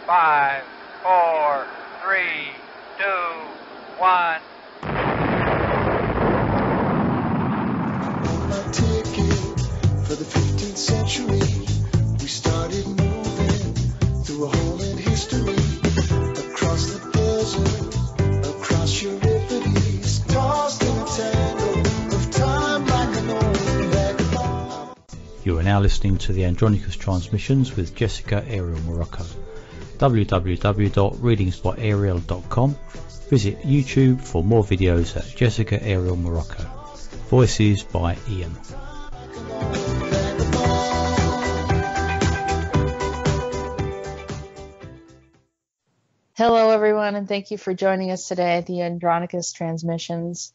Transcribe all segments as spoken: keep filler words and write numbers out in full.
Five, four, three, two, one. On my ticket for the fifteenth century, we started moving through a hole in history, across the desert, across Euripides, tossed in a tangle of time like an old vagabond. You are now listening to the Andronicus Transmissions with Jessica Ariel Morocco. w w w dot reading spot ariel dot com. Visit YouTube for more videos at Jessica Ariel Morocco. Voices by Ian. Hello everyone, and thank you for joining us today at the Andronicus Transmissions.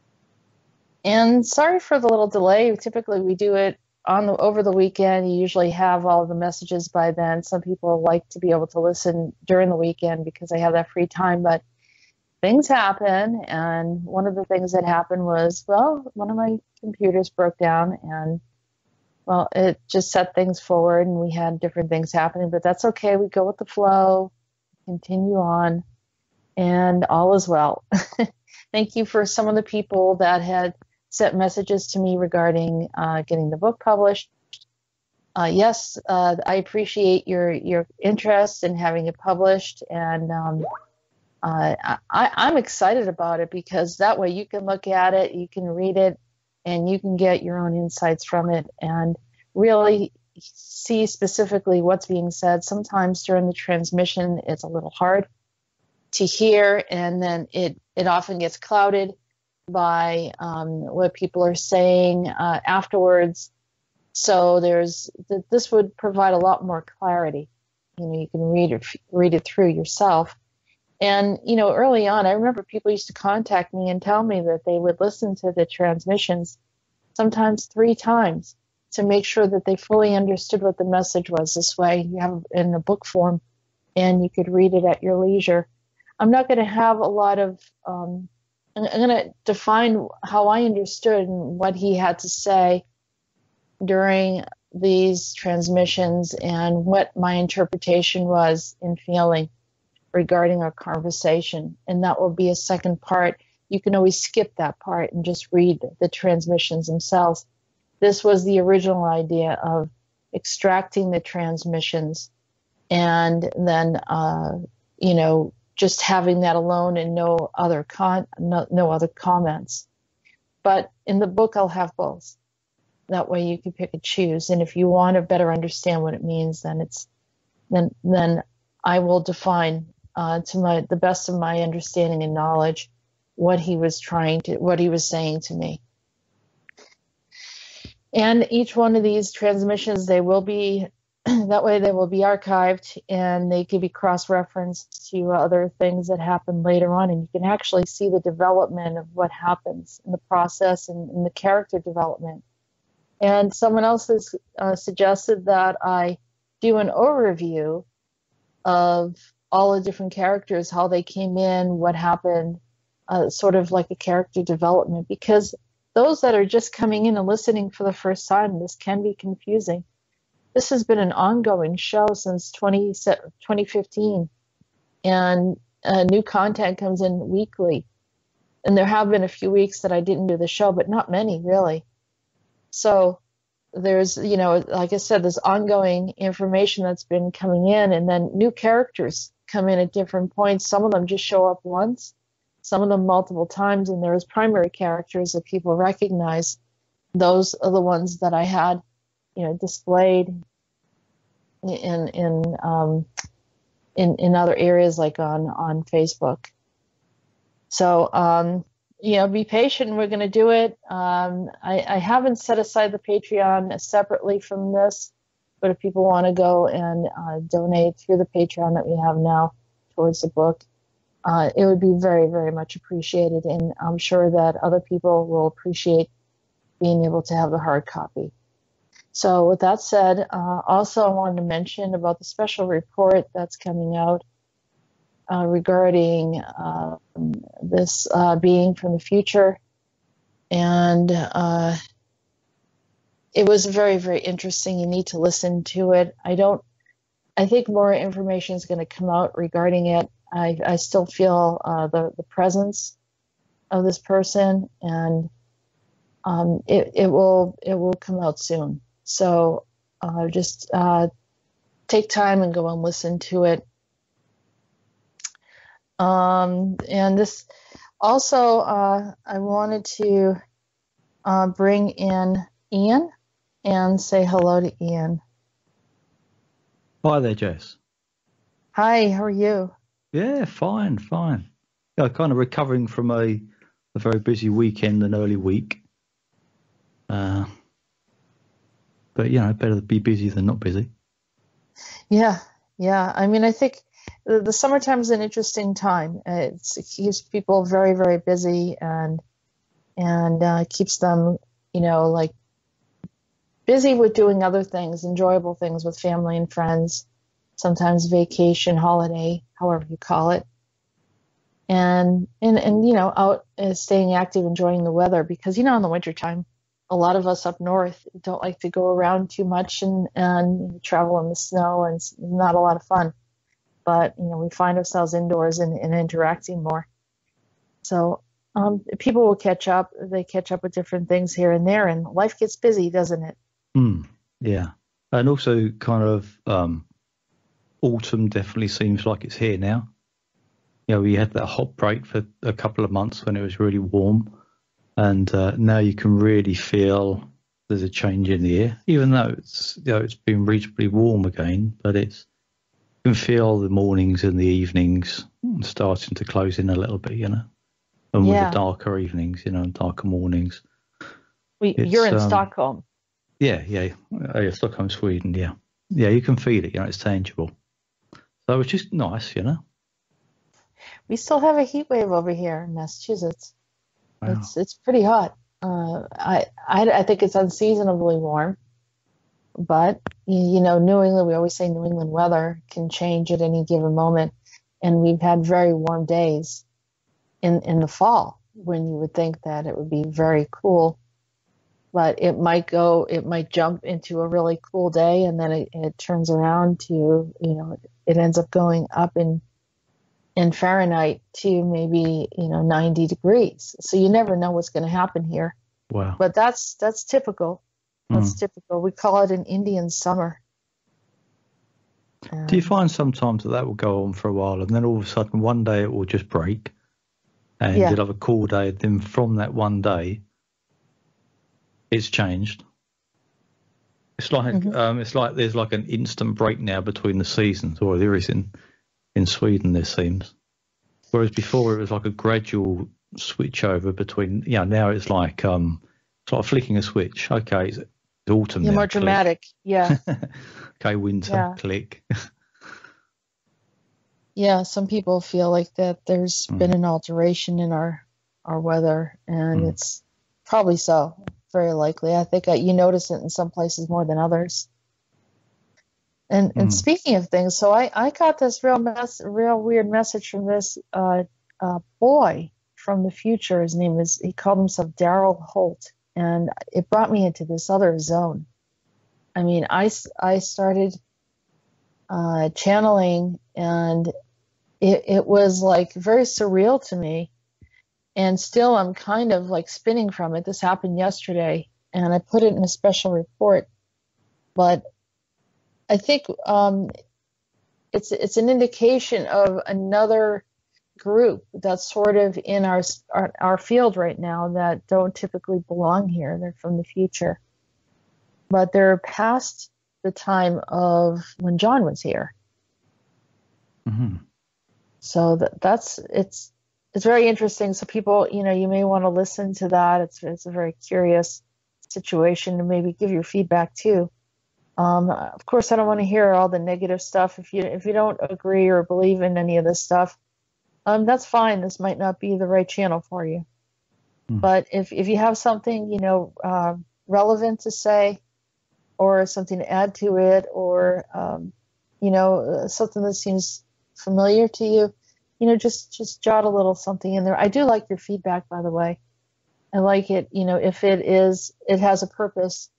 And sorry for the little delay. Typically we do it on the over the weekend. You usually have all of the messages by then. Some people like to be able to listen during the weekend because they have that free time, but things happen, and one of the things that happened was, well, one of my computers broke down, and well, it just set things forward, and we had different things happening, but that's okay. We go with the flow, continue on, and all is well. Thank you for some of the people that had sent messages to me regarding uh, getting the book published. Uh, yes, uh, I appreciate your your interest in having it published, and um, uh, I, I'm excited about it because that way you can look at it, you can read it, and you can get your own insights from it and really see specifically what's being said. Sometimes during the transmission, it's a little hard to hear, and then it, it often gets clouded by um, what people are saying uh, afterwards. So there's th- this would provide a lot more clarity. You know, you can read it, read it through yourself. And, you know, early on, I remember people used to contact me and tell me that they would listen to the transmissions sometimes three times to make sure that they fully understood what the message was. This way you have it in a book form and you could read it at your leisure. I'm not going to have a lot of, um, I'm going to define how I understood and what he had to say during these transmissions and what my interpretation was in feeling regarding our conversation. And that will be a second part. You can always skip that part and just read the transmissions themselves. This was the original idea of extracting the transmissions and then, uh, you know, just having that alone and no other con no, no other comments. But in the book, I'll have both. That way you can pick and choose. And if you want to better understand what it means, then it's then then I will define uh, to my the best of my understanding and knowledge what he was trying to what he was saying to me. And each one of these transmissions, they will be, that way they will be archived and they can be cross-referenced to other things that happen later on. And you can actually see the development of what happens in the process and in the character development. And someone else has uh, suggested that I do an overview of all the different characters, how they came in, what happened, uh, sort of like a character development, because those that are just coming in and listening for the first time, this can be confusing. This has been an ongoing show since twenty fifteen, and uh, new content comes in weekly. And there have been a few weeks that I didn't do the show, but not many, really. So there's, you know, like I said, there's ongoing information that's been coming in, and then new characters come in at different points. Some of them just show up once, some of them multiple times, and there's primary characters that people recognize. Those are the ones that I had, you know, displayed in in um, in in other areas, like on on Facebook. So um, you know, be patient. We're going to do it. Um, I, I haven't set aside the Patreon separately from this, but if people want to go and uh, donate through the Patreon that we have now towards the book, Uh, it would be very, very much appreciated, and I'm sure that other people will appreciate being able to have the hard copy. So with that said, uh, also I wanted to mention about the special report that's coming out uh, regarding uh, this uh, being from the future, and uh, it was very, very interesting. You need to listen to it. I don't I think more information is going to come out regarding it. I, I still feel uh, the, the presence of this person, and um, it, it will it will come out soon. So uh, just uh, take time and go and listen to it. Um, and this also, uh, I wanted to uh, bring in Ian and say hello to Ian. Hi there, Jess. Hi, how are you? Yeah, fine, fine. Yeah, kind of recovering from a, a very busy weekend and early week. Uh, but, you know, better to be busy than not busy. Yeah, yeah. I mean, I think the, the summertime is an interesting time. It's, it keeps people very, very busy, and and uh, keeps them, you know, like busy with doing other things, enjoyable things with family and friends, sometimes vacation, holiday, however you call it. And, and, and you know, out uh, staying active, enjoying the weather, because, you know, in the wintertime, a lot of us up north don't like to go around too much and, and travel in the snow, and it's not a lot of fun. But, you know, we find ourselves indoors and, and interacting more. So um, people will catch up. They catch up with different things here and there, and life gets busy, doesn't it? Mm, yeah. And also kind of um, autumn definitely seems like it's here now. You know, we had that hot break for a couple of months when it was really warm. And uh, now you can really feel there's a change in the air, even though it's, you know, it's been reasonably warm again, but it's, you can feel the mornings and the evenings starting to close in a little bit, you know, and Yeah. with the darker evenings, you know, and darker mornings. We, It's, you're in um, Stockholm. Yeah, yeah, oh, yeah, Stockholm, Sweden, yeah. Yeah, you can feel it, you know, it's tangible. So it's just nice, you know. We still have a heat wave over here in Massachusetts. Wow. It's it's pretty hot. Uh, I, I I think it's unseasonably warm, but you, you know, New England. We always say New England weather can change at any given moment, and we've had very warm days in in the fall when you would think that it would be very cool, but it might go, it might jump into a really cool day, and then it, it turns around to, you know, it ends up going up in in Fahrenheit to maybe, you know, ninety degrees. So you never know what's going to happen here. Wow. But that's that's typical. That's Mm. typical. We call it an Indian summer. Um, Do you find sometimes that that will go on for a while, and then all of a sudden one day it will just break, and Yeah. you'll have a cool day, then from that one day it's changed? It's like Mhm. um, it's like there's like an instant break now between the seasons, or there is in in Sweden, there seems. Whereas before it was like a gradual switch over between, you know, now it's like um, it's like flicking a switch. Okay, it's, it's autumn Yeah, now. more Click. dramatic. Yeah. Okay, winter. Yeah. Click. Yeah. Some people feel like that there's Mm. been an alteration in our our weather, and Mm. it's probably so. Very likely. I think uh, you notice it in some places more than others. And and Mm. speaking of things, so I, I got this real mess, real weird message from this uh, uh, boy from the future. His name is, he called himself Daryl Holt, and it brought me into this other zone. I mean, I, s- I started uh, channeling, and it, it was like very surreal to me. And still, I'm kind of like spinning from it. This happened yesterday, and I put it in a special report. But I think um, it's it's an indication of another group that's sort of in our, our our field right now that don't typically belong here. They're from the future, but they're past the time of when John was here. Mm-hmm. So that that's it's it's very interesting. So people, you know, you may want to listen to that. It's it's a very curious situation, and maybe give your feedback too. Um, of course, I don't want to hear all the negative stuff. If you if you don't agree or believe in any of this stuff, um, that's fine. This might not be the right channel for you. Mm. But if if you have something, you know, uh, relevant to say, or something to add to it, or um, you know, uh, something that seems familiar to you, you know, just just jot a little something in there. I do like your feedback, by the way. I like it. You know, if it is, it has a purpose.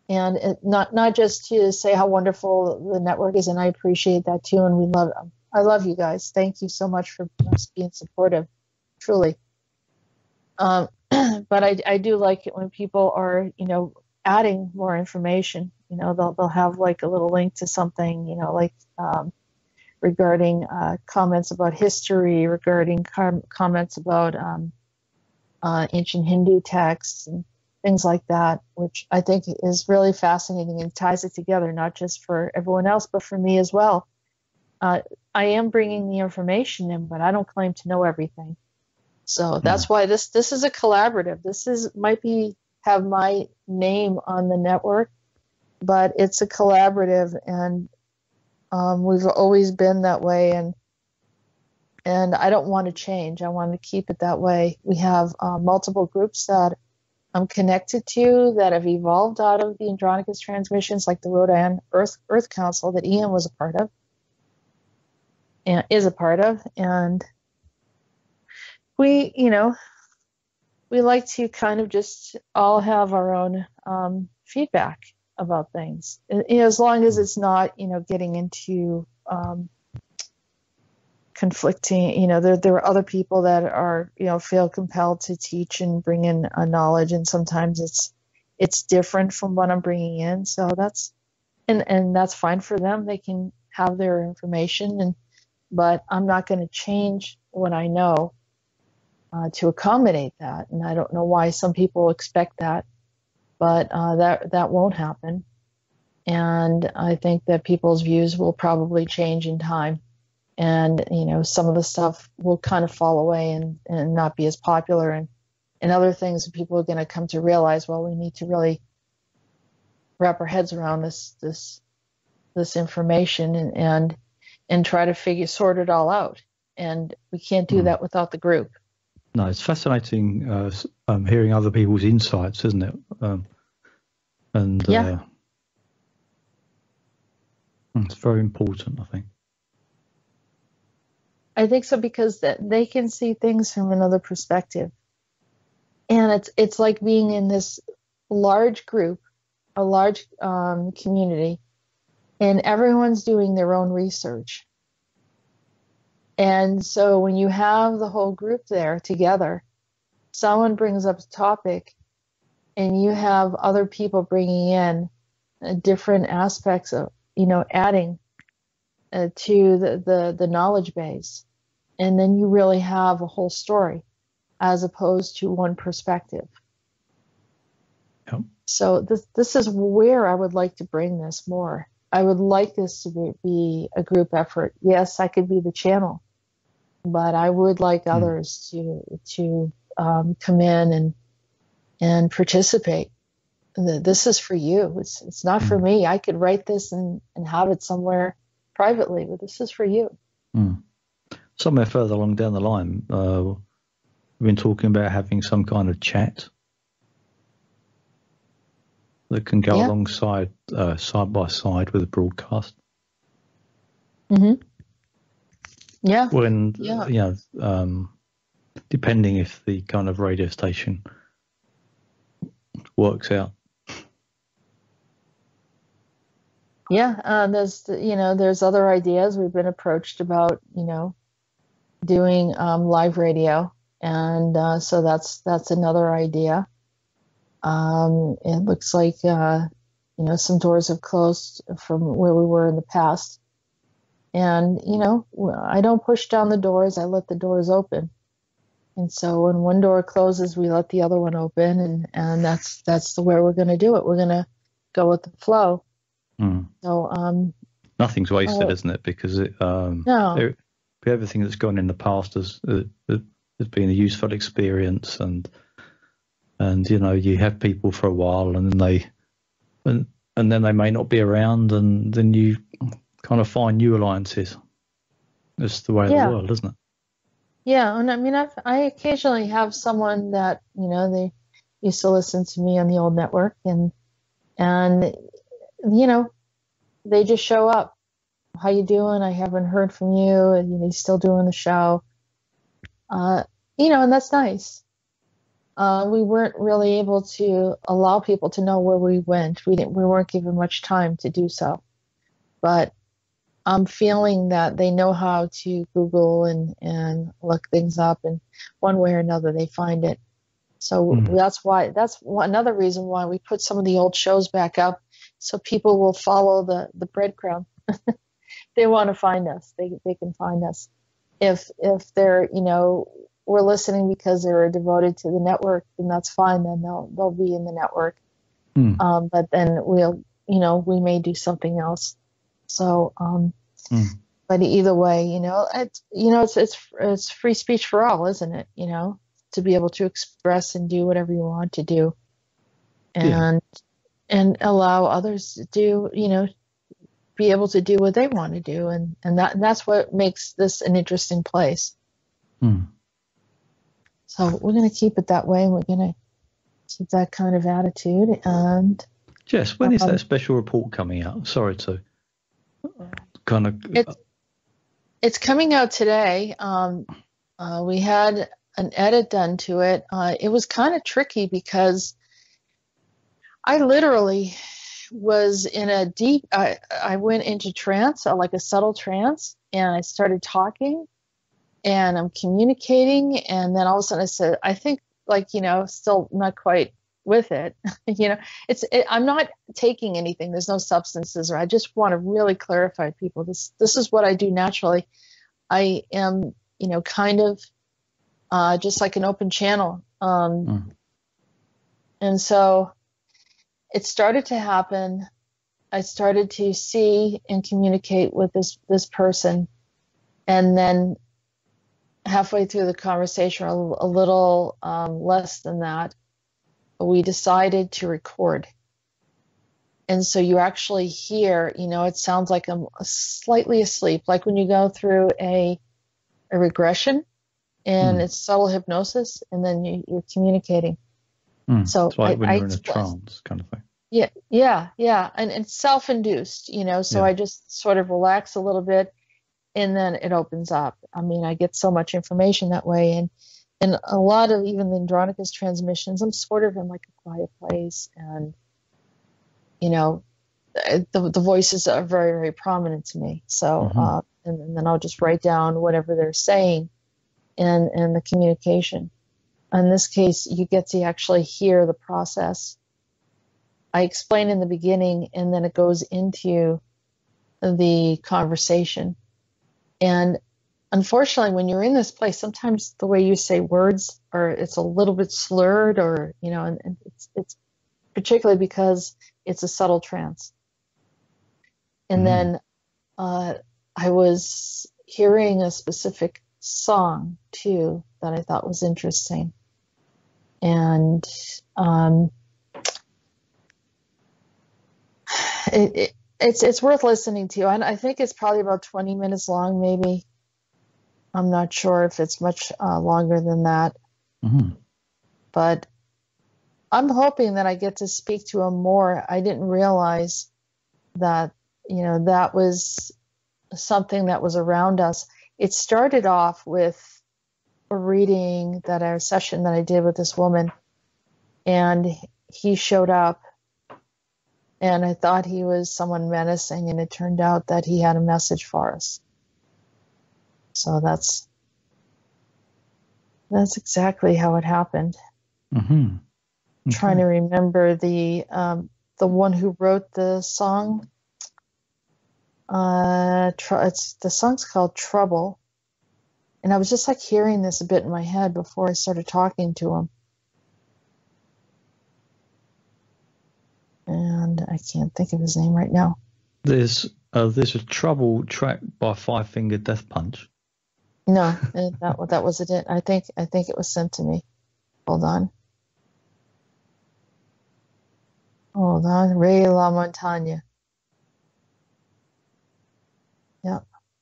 and it, not not just to say how wonderful the network is, and I appreciate that too, and we love I love you guys. Thank you so much for being supportive, truly. Um, but I, I do like it when people are, you know, adding more information. You know, they'll they'll have like a little link to something, you know, like um, regarding uh, comments about history, regarding com- comments about um, uh, ancient Hindu texts and things like that, which I think is really fascinating and ties it together, not just for everyone else, but for me as well. Uh, I am bringing the information in, but I don't claim to know everything. So that's mm. why this this is a collaborative. This is might be have my name on the network, but it's a collaborative, and um, we've always been that way, and and I don't want to change. I want to keep it that way. We have uh, multiple groups that I'm connected to that have evolved out of the Andronicus Transmissions, like the Rhodan Earth Earth Council that Ian was a part of, and is a part of, and we, you know, we like to kind of just all have our own um, feedback about things, you know, as long as it's not, you know, getting into um, conflicting. You know, there there are other people that are, you know, feel compelled to teach and bring in a knowledge, and sometimes it's it's different from what I'm bringing in. So that's and and that's fine for them. They can have their information, and but I'm not going to change what I know uh, to accommodate that. And I don't know why some people expect that, but uh, that that won't happen. And I think that people's views will probably change in time. And, you know, some of the stuff will kind of fall away and, and not be as popular. And, and other things people are going to come to realize, well, we need to really wrap our heads around this this this information and and, and try to figure, sort it all out. And we can't do mm. that without the group. No, it's fascinating uh, um, hearing other people's insights, isn't it? Um, and yeah. uh, it's very important, I think. I think so, because that they can see things from another perspective. And it's it's like being in this large group, a large um, community, and everyone's doing their own research. And so when you have the whole group there together, someone brings up a topic, and you have other people bringing in uh, different aspects of, you know, adding uh, to the, the, the knowledge base. And then you really have a whole story as opposed to one perspective. Yep. So this this is where I would like to bring this more. I would like this to be, be a group effort. Yes, I could be the channel, but I would like mm. others to to um, come in and and participate. This is for you. It's it's not mm. for me. I could write this and, and have it somewhere privately, but this is for you. Mm. Somewhere further along down the line, uh, we've been talking about having some kind of chat that can go yeah. alongside, uh, side by side with the broadcast. Mm-hmm. Yeah. When, yeah. you know, um, depending if the kind of radio station works out. Yeah, uh, there's, you know, there's other ideas. We've been approached about, you know, doing um, live radio, and uh, so that's that's another idea. Um, it looks like uh, you know, some doors have closed from where we were in the past, and you know, I don't push down the doors; I let the doors open. And so when one door closes, we let the other one open, and, and that's that's the way we're going to do it. We're going to go with the flow. Mm. So um, nothing's wasted, uh, isn't it? Because it um, no. There, everything that's gone in the past has, uh, has been a useful experience, and and you know, you have people for a while, and then they and and then they may not be around, and then you kind of find new alliances. That's the way yeah. of the world, isn't it? Yeah, and I mean, I've, I occasionally have someone that, you know, they used to listen to me on the old network, and and you know, they just show up. How you doing? I haven't heard from you. And you know, he's still doing the show. Uh, you know, and that's nice. uh, we weren't really able to allow people to know where we went. We didn't. We weren't given much time to do so. But I'm feeling that they know how to Google and, and look things up, and one way or another they find it. So Mm. that's why that's one, another reason why we put some of the old shows back up, so people will follow the the breadcrumb. They want to find us. They they can find us. If if they're you know we're listening because they're devoted to the network, then that's fine. Then they'll they'll be in the network. Mm. Um, but then we'll you know we may do something else. So, um, Mm. but either way, you know, it's you know, it's it's it's free speech for all, isn't it? You know, to be able to express and do whatever you want to do, and yeah. and allow others to do, you know, be able to do what they want to do, and and that and that's what makes this an interesting place. Mm. So we're going to keep it that way, and we're going to keep that kind of attitude. And Jess, when is um, that special report coming out? Sorry to kind of. It's it's coming out today. Um, uh, we had an edit done to it. Uh, it was kind of tricky because I literally was in a deep. I I went into trance, uh, like a subtle trance, and I started talking, and I'm communicating, and then all of a sudden I said, I think, like you know, still not quite with it. you know, it's it, I'm not taking anything. There's no substances, or I just want to really clarify to people this this is what I do naturally. I am, you know, kind of uh, just like an open channel. Um, mm. And so it started to happen. I started to see and communicate with this this person, and then halfway through the conversation, a, a little um, less than that, we decided to record. And so you actually hear, you know, it sounds like I'm slightly asleep, like when you go through a a regression and mm. it's subtle hypnosis, and then you, you're communicating. Mm. So it's like I, when I you're in a explain, trance kind of thing. Yeah, yeah, yeah. And it's self-induced, you know, so Yeah. I just sort of relax a little bit, and then it opens up. I mean, I get so much information that way. And and a lot of even the Andronicus transmissions, I'm sort of in like a quiet place, and you know, the the voices are very, very prominent to me. So, Mm-hmm. uh, and, and then I'll just write down whatever they're saying, and and the communication. In this case, you get to actually hear the process. I explain in the beginning, and then it goes into the conversation. And unfortunately, when you're in this place, sometimes the way you say words, or it's a little bit slurred, or you know, and, and it's it's particularly because it's a subtle trance. And Mm. then uh, I was hearing a specific song too that I thought was interesting, and um, it, it, it's it's worth listening to. And I think it's probably about twenty minutes long, maybe. I'm not sure if it's much uh, longer than that, Mm-hmm. but I'm hoping that I get to speak to him more. I didn't realize that, you know, that was something that was around us. It started off with a reading that our session that I did with this woman, and he showed up, and I thought he was someone menacing, and it turned out that he had a message for us. So that's that's exactly how it happened. Mm-hmm. I'm trying to remember the um, the one who wrote the song. Uh, tr- it's the song's called Trouble, and I was just like hearing this a bit in my head before I started talking to him, and I can't think of his name right now. There's uh, there's a Trouble track by Five Finger Death Punch. No, that that wasn't it. I think I think it was sent to me. Hold on. Hold on. Ray La Montagne. Yep.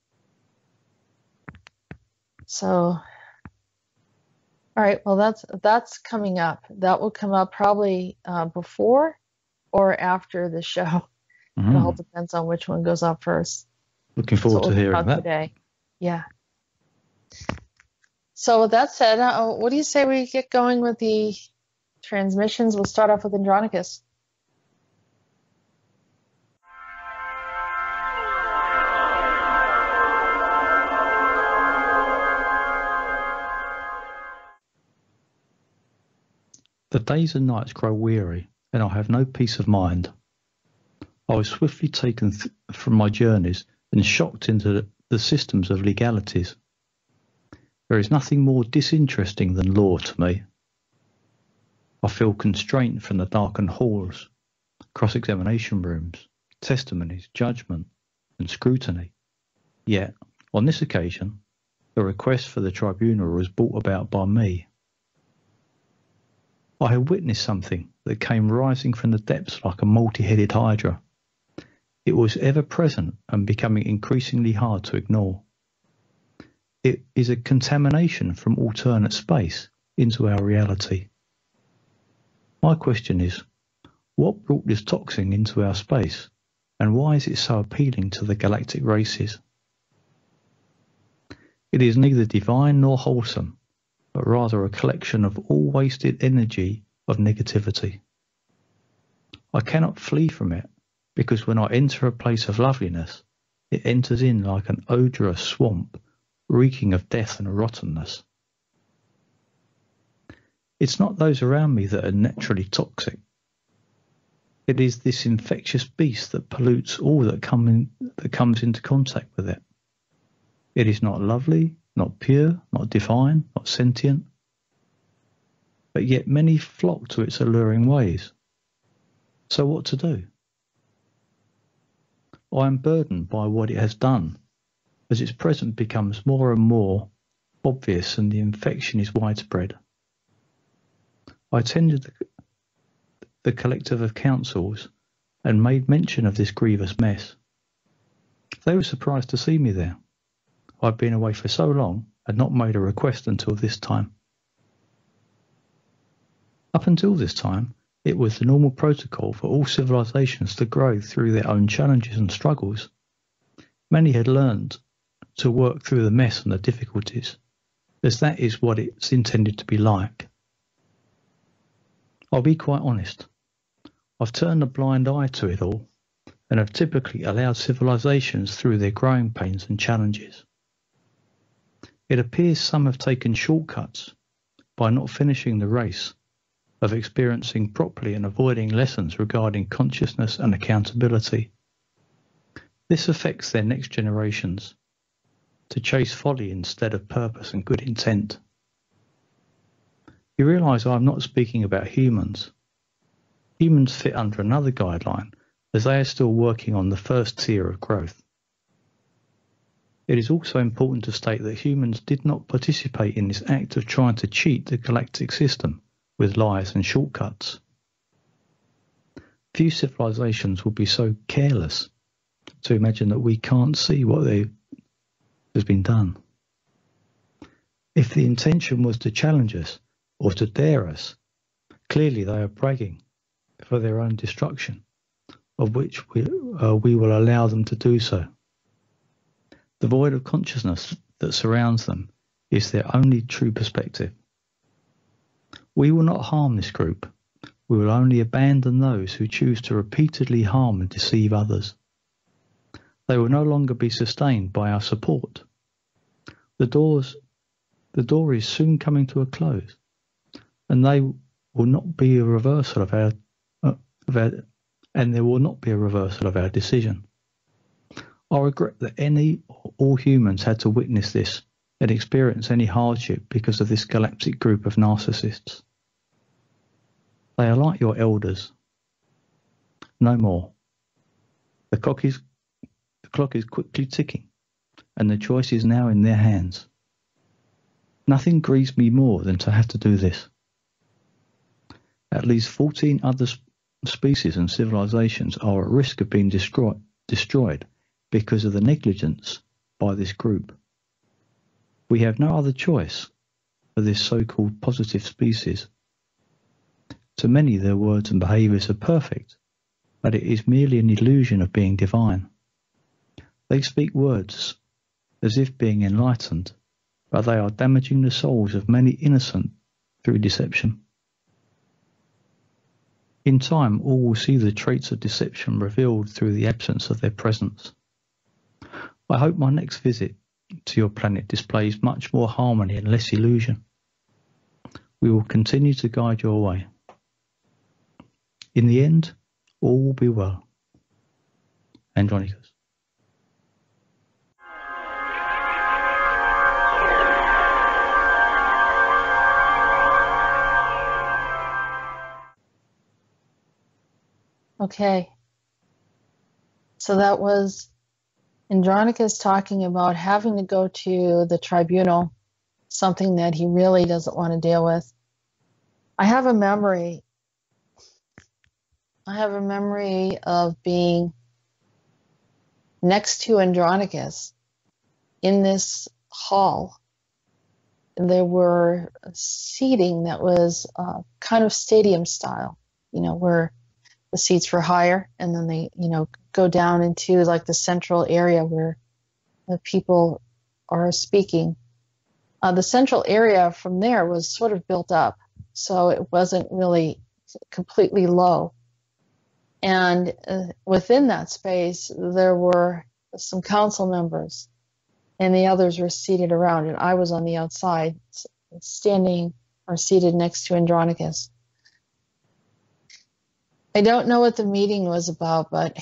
So, all right. Well, that's that's coming up. That will come up probably uh, before or after the show. Mm-hmm. It all depends on which one goes up first. Looking forward so to hearing that. Today. Yeah. So with that said, uh, what do you say we get going with the transmissions? We'll start off with Andronicus. The days and nights grow weary, and I have no peace of mind. I was swiftly taken th- from my journeys and shocked into the, the systems of legalities. There is nothing more disinteresting than law to me. I feel constraint from the darkened halls, cross-examination rooms, testimonies, judgment, and scrutiny. Yet, on this occasion, the request for the tribunal was brought about by me. I had witnessed something that came rising from the depths like a multi-headed hydra. It was ever present and becoming increasingly hard to ignore. It is a contamination from alternate space into our reality. My question is, what brought this toxin into our space, and why is it so appealing to the galactic races? It is neither divine nor wholesome, but rather a collection of all wasted energy of negativity. I cannot flee from it, because when I enter a place of loveliness, it enters in like an odorous swamp, reeking of death and rottenness. It's not those around me that are naturally toxic. It is this infectious beast that pollutes all that, come in, that comes into contact with it. It is not lovely, not pure, not divine, not sentient. But yet many flock to its alluring ways. So what to do? I am burdened by what it has done, as its presence becomes more and more obvious and the infection is widespread. I attended the, the collective of councils and made mention of this grievous mess. They were surprised to see me there. I'd been away for so long and not made a request until this time. Up until this time, it was the normal protocol for all civilizations to grow through their own challenges and struggles. Many had learned to work through the mess and the difficulties, as that is what it's intended to be like. I'll be quite honest. I've turned a blind eye to it all, and have typically allowed civilizations through their growing pains and challenges. It appears some have taken shortcuts by not finishing the race of experiencing properly and avoiding lessons regarding consciousness and accountability. This affects their next generations to chase folly instead of purpose and good intent. You realise I'm not speaking about humans. Humans fit under another guideline, as they are still working on the first tier of growth. It is also important to state that humans did not participate in this act of trying to cheat the galactic system with lies and shortcuts. Few civilizations would be so careless to imagine that we can't see what they, has been done. If the intention was to challenge us or to dare us, clearly they are bragging for their own destruction, of which we, uh, we will allow them to do so. The void of consciousness that surrounds them is their only true perspective. We will not harm this group. We will only abandon those who choose to repeatedly harm and deceive others. They will no longer be sustained by our support. The doors, the door is soon coming to a close, and they will not be a reversal of our, uh, of our, and there will not be a reversal of our decision. I regret that any or all humans had to witness this and experience any hardship because of this galactic group of narcissists. They are like your elders. No more. The clock is, the clock is quickly ticking, and the choice is now in their hands. Nothing grieves me more than to have to do this. At least fourteen other species and civilizations are at risk of being destroy, destroyed because of the negligence by this group. We have no other choice for this so-called positive species. To many, their words and behaviours are perfect, but it is merely an illusion of being divine. They speak words as if being enlightened, but they are damaging the souls of many innocent through deception. In time, all will see the traits of deception revealed through the absence of their presence. I hope my next visit to your planet displays much more harmony and less illusion. We will continue to guide your way. In the end, all will be well. Andronicus. Okay. So that was Andronicus talking about having to go to the tribunal, something that he really doesn't want to deal with. I have a memory. I have a memory of being next to Andronicus in this hall. There were seating that was uh, kind of stadium style, you know, where the seats were higher and then they, you know, go down into like the central area where the people are speaking. Uh, the central area from there was sort of built up, so it wasn't really completely low. And uh, within that space, there were some council members, and the others were seated around, and I was on the outside, standing or seated next to Andronicus. I don't know what the meeting was about, but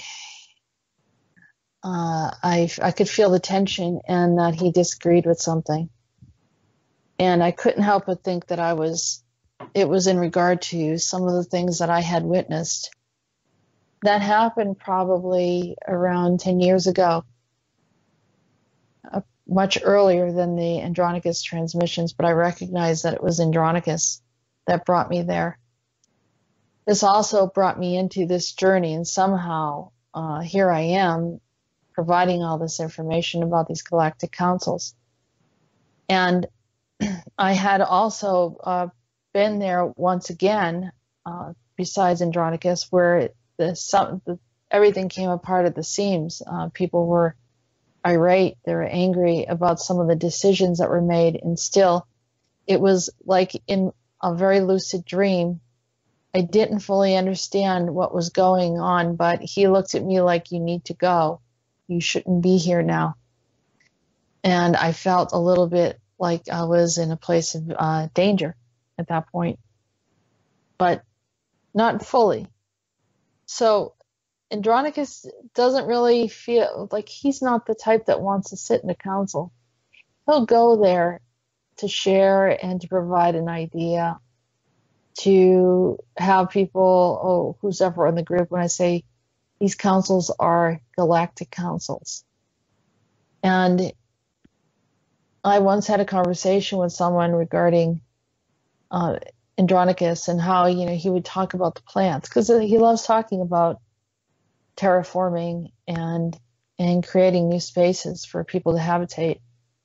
uh, I, I could feel the tension and that he disagreed with something. And I couldn't help but think that I was, it was in regard to some of the things that I had witnessed. That happened probably around ten years ago, uh, much earlier than the Andronicus transmissions, but I recognized that it was Andronicus that brought me there. This also brought me into this journey, and somehow uh, here I am providing all this information about these galactic councils. And I had also uh, been there once again, uh, besides Andronicus, where it, the, some, the, everything came apart at the seams. Uh, people were irate, they were angry about some of the decisions that were made, and still, it was like in a very lucid dream. I didn't fully understand what was going on, but he looked at me like, you need to go. You shouldn't be here now. And I felt a little bit like I was in a place of uh, danger at that point, but not fully. So Andronicus doesn't really feel like, he's not the type that wants to sit in a council. He'll go there to share and to provide an idea, to have people, oh, who's ever in the group, when I say these councils are galactic councils. And I once had a conversation with someone regarding uh, Andronicus and how, you know, he would talk about the plants, because he loves talking about terraforming and and creating new spaces for people to habitate.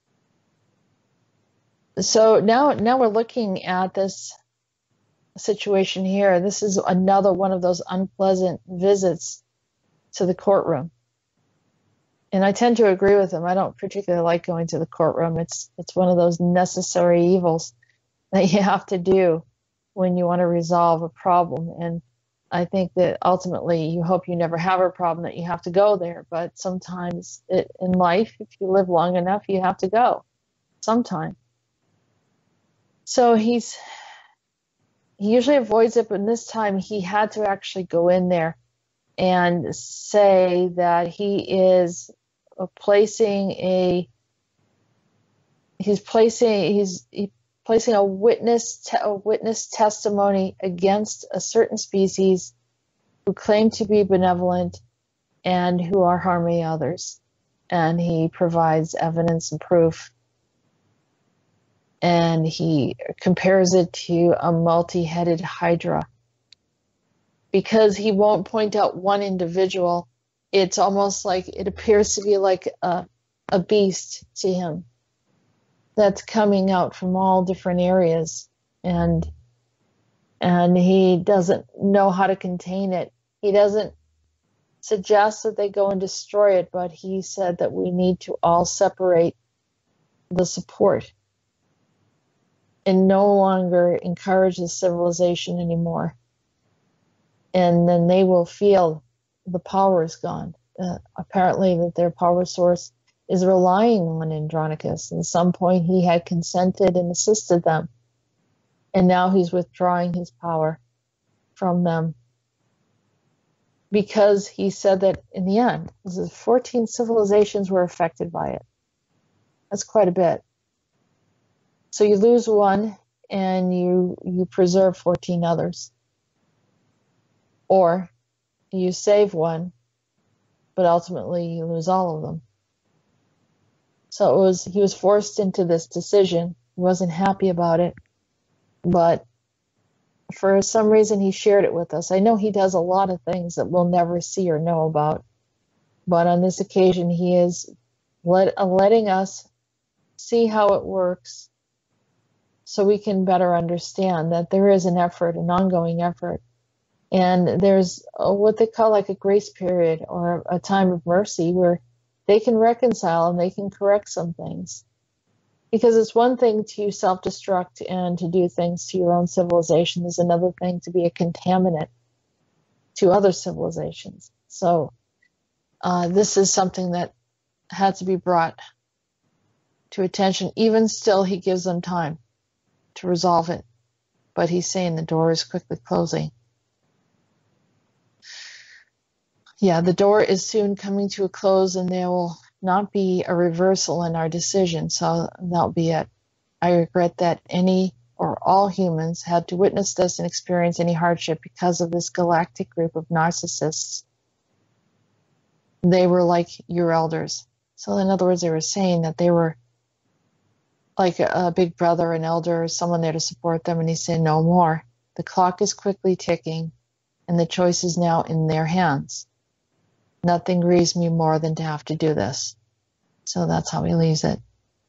So now, now we're looking at this situation here. This is another one of those unpleasant visits to the courtroom. And I tend to agree with him. I don't particularly like going to the courtroom. It's it's one of those necessary evils that you have to do when you want to resolve a problem. And I think that ultimately you hope you never have a problem that you have to go there. But sometimes it, in life, if you live long enough, you have to go sometime. So he's he usually avoids it, but this time he had to actually go in there and say that he is placing a he's placing he's he placing a witness te- a witness testimony against a certain species who claim to be benevolent and who are harming others, and he provides evidence and proof, and he compares it to a multi-headed hydra. Because he won't point out one individual, it's almost like it appears to be like a, a beast to him that's coming out from all different areas, and and he doesn't know how to contain it. He doesn't suggest that they go and destroy it, but he said that we need to all separate the support and no longer encourage the civilization anymore. And then they will feel the power is gone. Uh, apparently that their power source is relying on Andronicus. At some point he had consented and assisted them. And now he's withdrawing his power from them. Because he said that in the end, fourteen civilizations were affected by it. That's quite a bit. So you lose one and you you preserve fourteen others. Or you save one, but ultimately you lose all of them. So it was he was forced into this decision. He wasn't happy about it, but for some reason he shared it with us. I know he does a lot of things that we'll never see or know about, but on this occasion he is let, uh, letting us see how it works so we can better understand that there is an effort, an ongoing effort, and there's a, what they call like a grace period or a time of mercy where they can reconcile and they can correct some things. Because it's one thing to self-destruct and to do things to your own civilization. There's another thing to be a contaminant to other civilizations. So uh, this is something that had to be brought to attention. Even still, he gives them time to resolve it. But he's saying the door is quickly closing. Yeah, the door is soon coming to a close, and there will not be a reversal in our decision. So that'll be it. I regret that any or all humans had to witness this and experience any hardship because of this galactic group of narcissists. They were like your elders. So in other words, they were saying that they were like a, a big brother, an elder, someone there to support them. And he said, no more. The clock is quickly ticking, and the choice is now in their hands. Nothing grieves me more than to have to do this. So that's how he leaves it.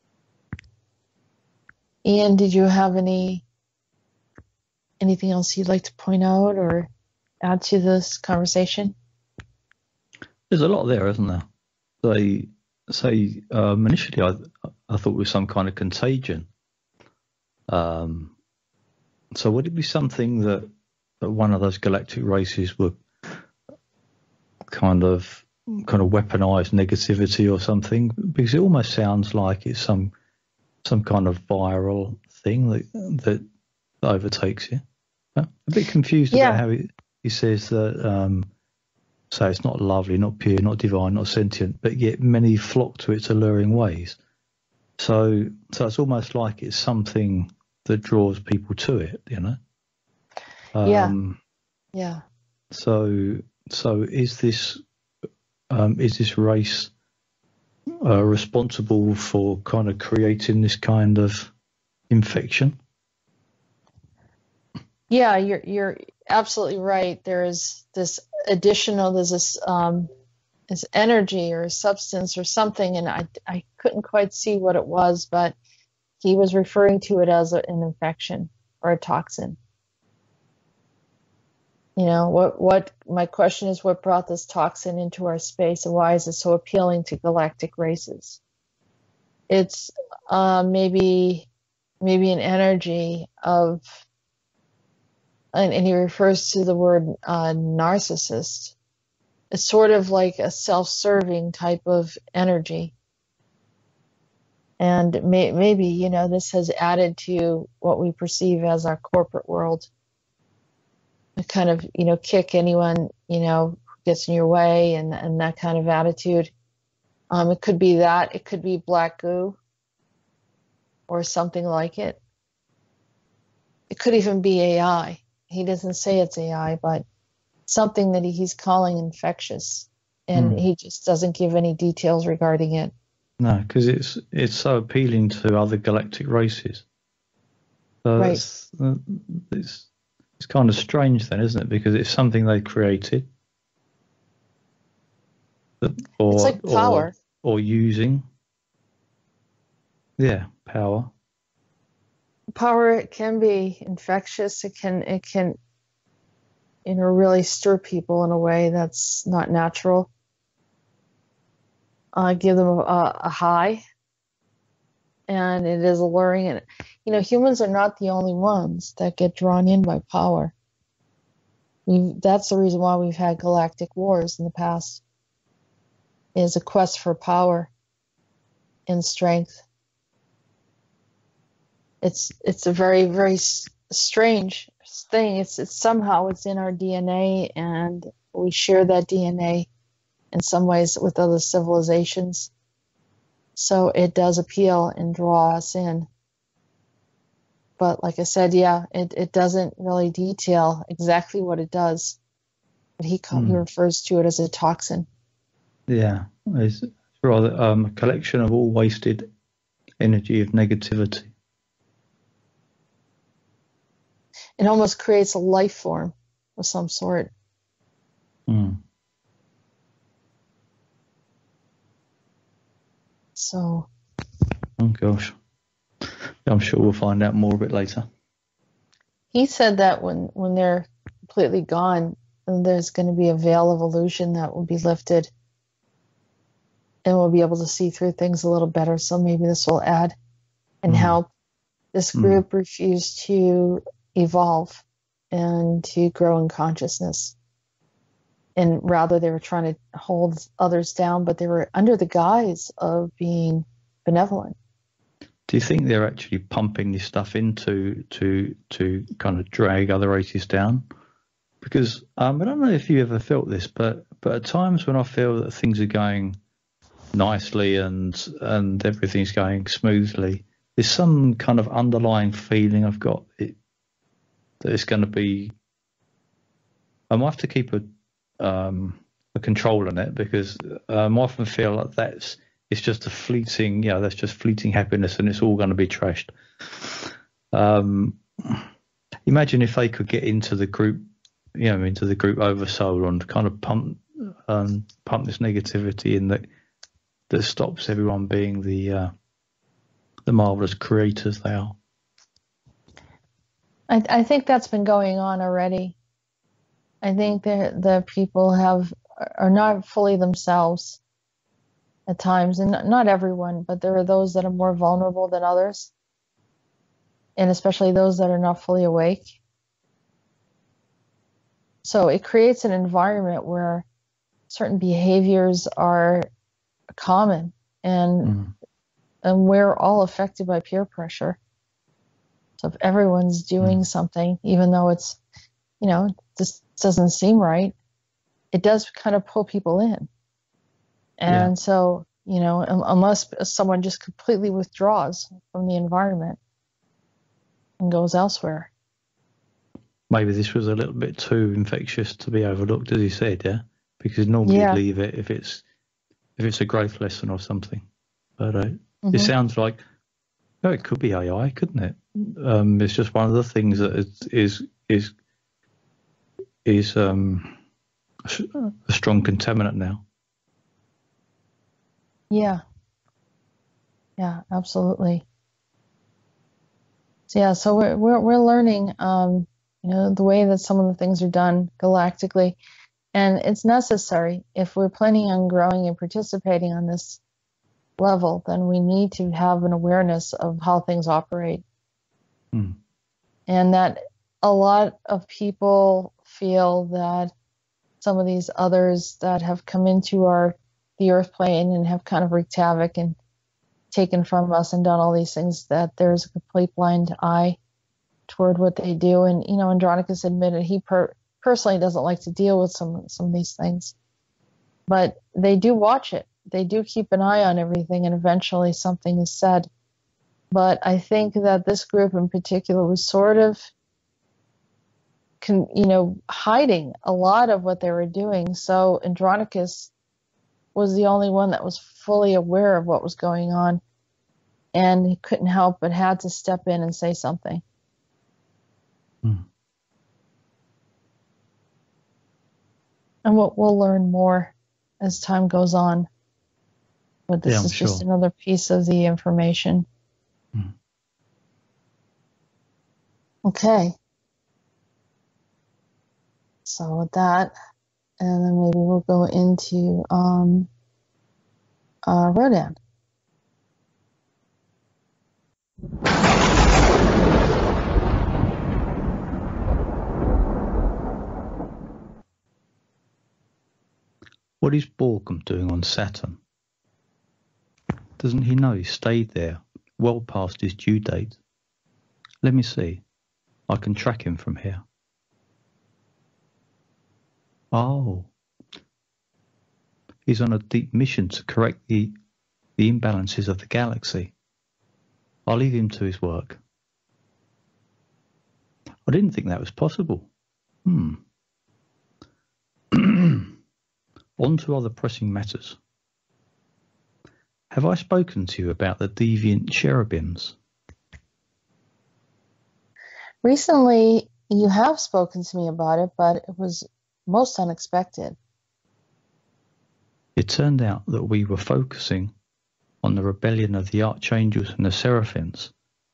Ian, did you have any anything else you'd like to point out or add to this conversation? There's a lot there, isn't there? They say um, initially I I thought it was some kind of contagion. Um, so would it be something that, that one of those galactic races would kind of kind of weaponized negativity or something? Because it almost sounds like it's some some kind of viral thing that that overtakes you. I'm a bit confused yeah. about how he, he says that. Um, so it's not lovely, not pure, not divine, not sentient, but yet many flock to its alluring ways. So, so it's almost like it's something that draws people to it, you know. Um, yeah. Yeah. So, so is this um, is this race uh, responsible for kind of creating this kind of infection? Yeah, you're you're absolutely right. There's this additional, there's this um, this energy or substance or something, and I I couldn't quite see what it was, but he was referring to it as a, an infection or a toxin. You know, what what my question is, what brought this toxin into our space, and why is it so appealing to galactic races? It's uh, maybe maybe an energy of, and, and he refers to the word uh, narcissist. It's sort of like a self-serving type of energy. And may, maybe, you know, this has added to what we perceive as our corporate world. To kind of, you know, kick anyone, you know, who gets in your way, and, and that kind of attitude. Um, it could be that. It could be black goo or something like it. It could even be A I. He doesn't say it's A I, but something that he's calling infectious, and Mm. he just doesn't give any details regarding it. No, because it's it's so appealing to other galactic races. So Right. that's, uh, it's it's kind of strange then, isn't it? Because it's something they created, or It's like power. or, or using. Yeah, power. Power, it can be infectious. It can it can you know really stir people in a way that's not natural. Uh, give them a, a high, and it is alluring. And you know, humans are not the only ones that get drawn in by power. We've, that's the reason why we've had galactic wars in the past, is a quest for power and strength. It's it's a very, very s- strange thing. It's, it's somehow it's in our D N A, and we share that D N A in some ways with other civilizations. So it does appeal and draw us in. But like I said, yeah, it, it doesn't really detail exactly what it does. But he, call, mm. he refers to it as a toxin. Yeah, it's rather um, a collection of all wasted energy of negativity. It almost creates a life form of some sort. Mm. So. Oh gosh. I'm sure we'll find out more a bit later. He said that when, when they're completely gone, there's going to be a veil of illusion that will be lifted, and we'll be able to see through things a little better. So maybe this will add and mm. help. This group mm. refused to evolve and to grow in consciousness. And rather, they were trying to hold others down, but they were under the guise of being benevolent. Do you think they're actually pumping this stuff into to to kind of drag other races down? Because um, I don't know if you ever felt this, but but at times when I feel that things are going nicely and and everything's going smoothly, there's some kind of underlying feeling I've got it, that it's going to be. I might have to keep a um, a control on it, because um, I often feel like that's. It's just a fleeting, you know, that's just fleeting happiness, and it's all going to be trashed. Um, imagine if they could get into the group, you know, into the group oversoul and kind of pump, um, pump this negativity in that that stops everyone being the uh, the marvelous creators they are. I, I think that's been going on already. I think the the people have are not fully themselves at times, and not everyone, but there are those that are more vulnerable than others, and especially those that are not fully awake. So it creates an environment where certain behaviors are common, and mm. and we're all affected by peer pressure. So if everyone's doing mm. something, even though it's, you know, this doesn't seem right, it does kind of pull people in. And yeah. so, you know, unless someone just completely withdraws from the environment and goes elsewhere. Maybe this was a little bit too infectious to be overlooked, as you said, yeah? Because normally yeah. you'd leave it if it's if it's a growth lesson or something. But uh, mm-hmm. it sounds like, oh, it could be A I, couldn't it? Um, it's just one of the things that is is is, is um, a strong contaminant now. Yeah. Yeah, absolutely. So yeah, so we're we're we're learning, um, you know, the way that some of the things are done galactically, and it's necessary if we're planning on growing and participating on this level. Then we need to have an awareness of how things operate, mm. and that a lot of people feel that some of these others that have come into our the earth plane and have kind of wreaked havoc and taken from us and done all these things, that there's a complete blind eye toward what they do. And, you know, Andronicus admitted he per- personally doesn't like to deal with some, some of these things, but they do watch it. They do keep an eye on everything, and eventually something is said. But I think that this group in particular was sort of, con- you know, hiding a lot of what they were doing. So Andronicus was the only one that was fully aware of what was going on, and he couldn't help but had to step in and say something. Hmm. And we'll, we'll learn more as time goes on, but this yeah, is sure. just another piece of the information. Hmm. Okay. So with that, and then maybe we'll go into um, uh, Rhodan. What is Borkum doing on Saturn? Doesn't he know he stayed there well past his due date? Let me see. I can track him from here. Oh. He's on a deep mission to correct the, the imbalances of the galaxy. I'll leave him to his work. I didn't think that was possible. Hmm. On to other pressing matters. Have I spoken to you about the deviant cherubims? Recently, you have spoken to me about it, but it was most unexpected. It turned out that we were focusing on the rebellion of the archangels and the seraphims,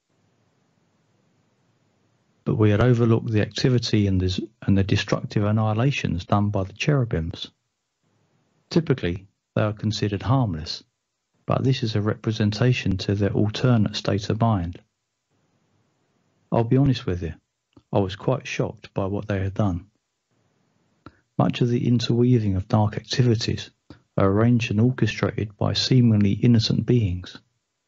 but we had overlooked the activity and the, and the destructive annihilations done by the cherubims. Typically, they are considered harmless, but this is a representation to their alternate state of mind. I'll be honest with you, I was quite shocked by what they had done. Much of the interweaving of dark activities are arranged and orchestrated by seemingly innocent beings.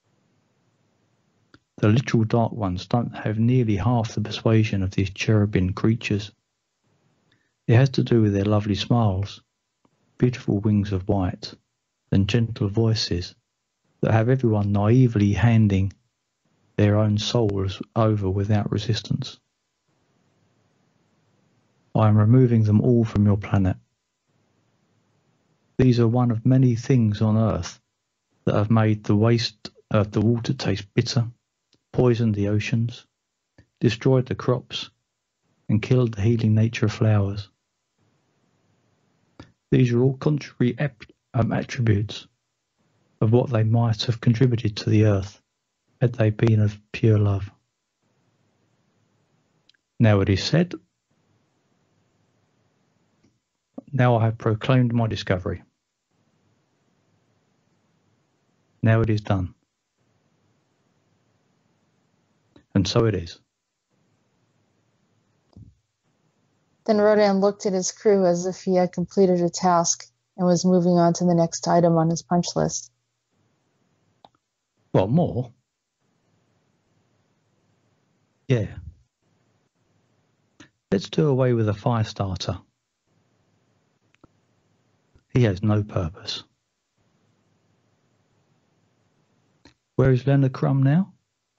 The literal Dark Ones don't have nearly half the persuasion of these cherubim creatures. It has to do with their lovely smiles, beautiful wings of white, and gentle voices that have everyone naively handing their own souls over without resistance. I am removing them all from your planet. These are one of many things on Earth that have made the waste of the water taste bitter, poisoned the oceans, destroyed the crops, and killed the healing nature of flowers. These are all contrary ap- um, attributes of what they might have contributed to the earth had they been of pure love. Now it is said, now I have proclaimed my discovery. Now it is done. And so it is. Then Rhodan looked at his crew as if he had completed a task and was moving on to the next item on his punch list. Well, more? Yeah. Let's do away with a fire starter. He has no purpose. Where is Leonard Crumb now?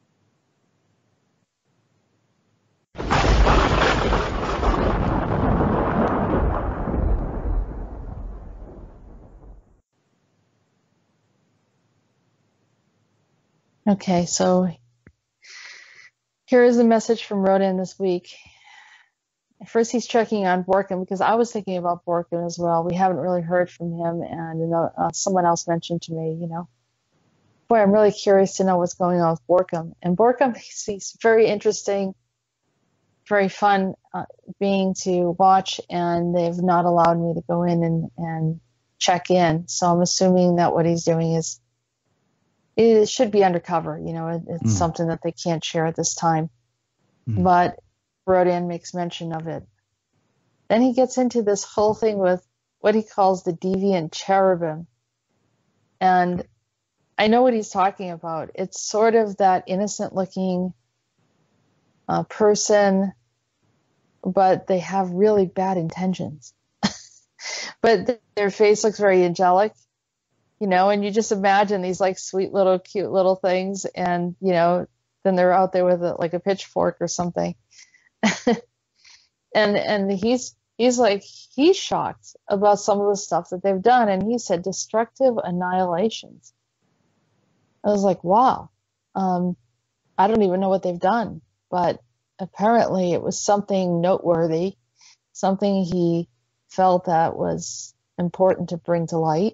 Okay, so here is a message from Rhodan this week. First, he's checking on Borkum because I was thinking about Borkum as well. We haven't really heard from him, and you know, uh, someone else mentioned to me, you know, boy, I'm really curious to know what's going on with Borkum. And Borkum, he's, he's very interesting, very fun uh, being to watch, and they've not allowed me to go in and, and check in. So I'm assuming that what he's doing is, it should be undercover. You know, it, it's mm. something that they can't share at this time. Mm. But Rhodan makes mention of it. Then he gets into this whole thing with what he calls the deviant cherubim. And I know what he's talking about. It's sort of that innocent-looking uh, person, but they have really bad intentions. But th- their face looks very angelic, you know, and you just imagine these like sweet little cute little things, and, you know, then they're out there with a, like a pitchfork or something. and and he's he's like, he's shocked about some of the stuff that they've done. And he said destructive annihilations. I was like, wow, um, I don't even know what they've done, but apparently it was something noteworthy, something he felt that was important to bring to light.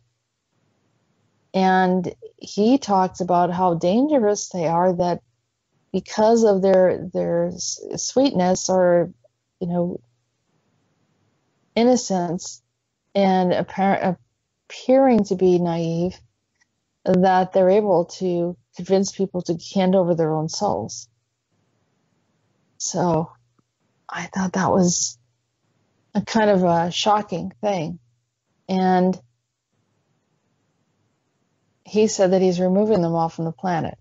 And he talks about how dangerous they are, that because of their their sweetness or, you know, innocence and apparent, appearing to be naive, that they're able to convince people to hand over their own souls. So I thought that was a kind of a shocking thing. And he said that he's removing them all from the planet.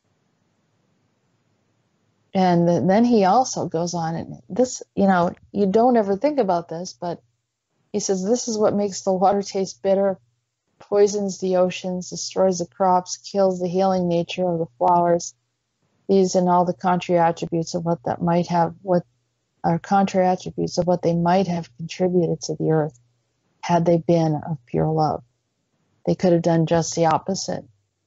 And then he also goes on, and this, you know, you don't ever think about this, but he says this is what makes the water taste bitter, poisons the oceans, destroys the crops, kills the healing nature of the flowers. These and all the contrary attributes of what that might have, what are contrary attributes of what they might have contributed to the earth had they been of pure love. They could have done just the opposite.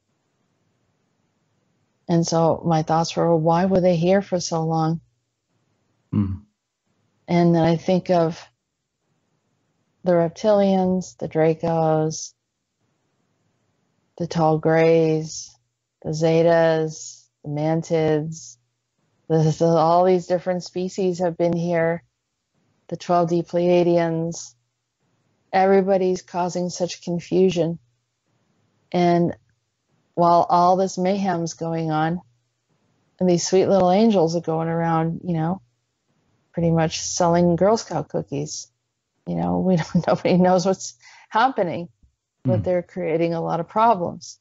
And so my thoughts were, well, why were they here for so long? Mm. And then I think of the reptilians, the Dracos, the tall grays, the Zetas, the Mantids, the, the, all these different species have been here, the twelve D Pleiadians. Everybody's causing such confusion. And while all this mayhem's going on, and these sweet little angels are going around, you know, pretty much selling Girl Scout cookies. You know, we don't, nobody knows what's happening, but mm. they're creating a lot of problems.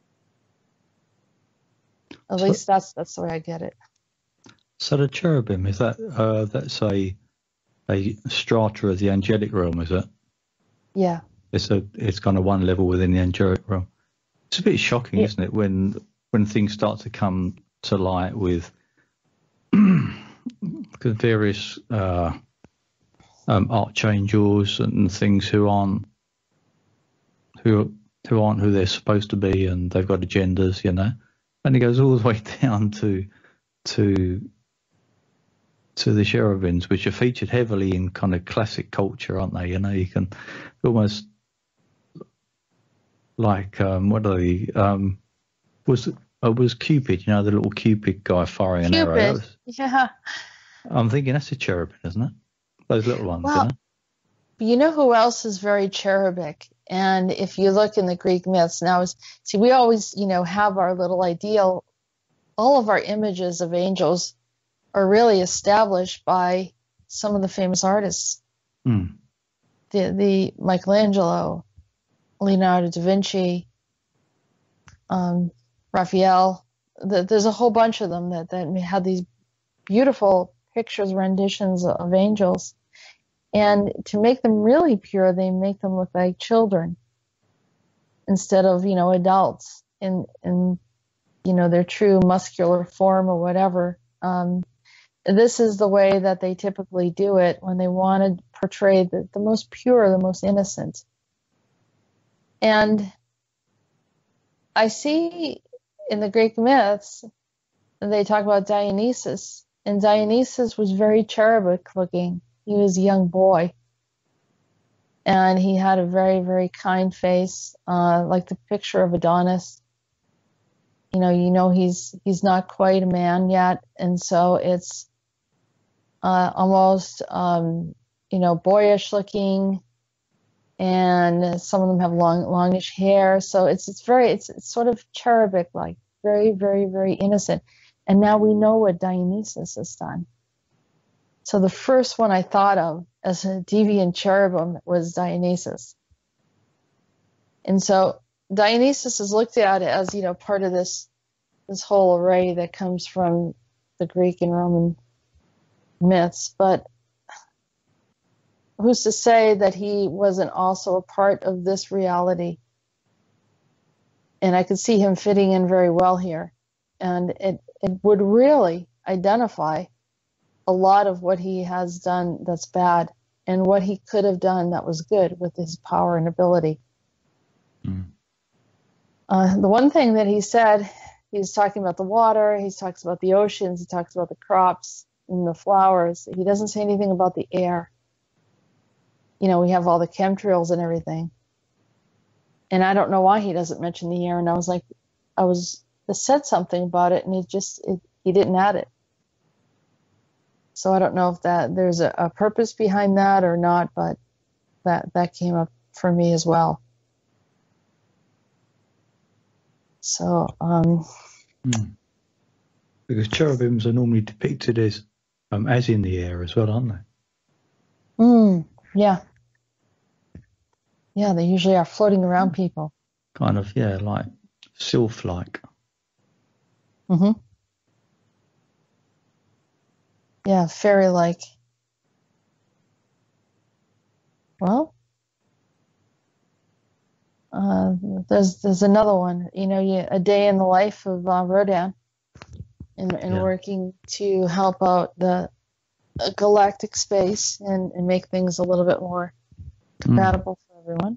At so, least that's that's the way I get it. So the cherubim, is that uh, that's a a strata of the angelic realm, is it? Yeah. It's a it's kind of one level within the angelic realm. It's a bit shocking, yeah. isn't it, when when things start to come to light with various uh, um, archangels and things who aren't who who aren't who they're supposed to be, and they've got agendas, you know. And it goes all the way down to to to the cherubims, which are featured heavily in kind of classic culture, aren't they? You know, you can almost like um, what are they? Um, was uh, was Cupid? You know, the little Cupid guy firing Cupid. an arrow. That was, yeah. I'm thinking that's a cherubim, isn't it? Those little ones. Well, you know? You know who else is very cherubic? And if you look in the Greek myths, now, see, we always, you know, have our little ideal. All of our images of angels are really established by some of the famous artists. Mm. The the Michelangelo, Leonardo da Vinci, um, Raphael. The, there's a whole bunch of them that, that had these beautiful pictures, renditions of angels. And to make them really pure, they make them look like children instead of, you know, adults in, in you know, their true muscular form or whatever. Um, this is the way that they typically do it when they want to portray the, the most pure, the most innocent. And I see in the Greek myths, they talk about Dionysus, and Dionysus was very cherubic looking. He was a young boy, and he had a very, very kind face, uh, like the picture of Adonis. You know, you know he's he's not quite a man yet, and so it's uh, almost um, you know boyish looking, and some of them have long, longish hair. So it's it's very it's, it's sort of cherubic, like very, very, very innocent. And now we know what Dionysus has done. So the first one I thought of as a deviant cherubim was Dionysus. And so Dionysus is looked at as, you know, part of this this whole array that comes from the Greek and Roman myths. But who's to say that he wasn't also a part of this reality? And I could see him fitting in very well here. And it, it would really identify a lot of what he has done that's bad and what he could have done that was good with his power and ability. Mm. Uh, the one thing that he said, he's talking about the water, he talks about the oceans, he talks about the crops and the flowers. He doesn't say anything about the air. You know, we have all the chemtrails and everything. And I don't know why he doesn't mention the air. And I was like, I was I said something about it, and it just, it, he didn't add it. So I don't know if that there's a, a purpose behind that or not, but that, that came up for me as well. So, um, mm. Because cherubims are normally depicted as, um, as in the air as well, aren't they? Mm, yeah. Yeah, they usually are floating around people. Kind of, yeah, like sylph-like. Mm-hmm. Yeah, fairy-like. Well, uh, there's there's another one. You know, you, a day in the life of uh, Rhodan, in, in Yeah. working to help out the uh, galactic space and, and make things a little bit more compatible mm. for everyone.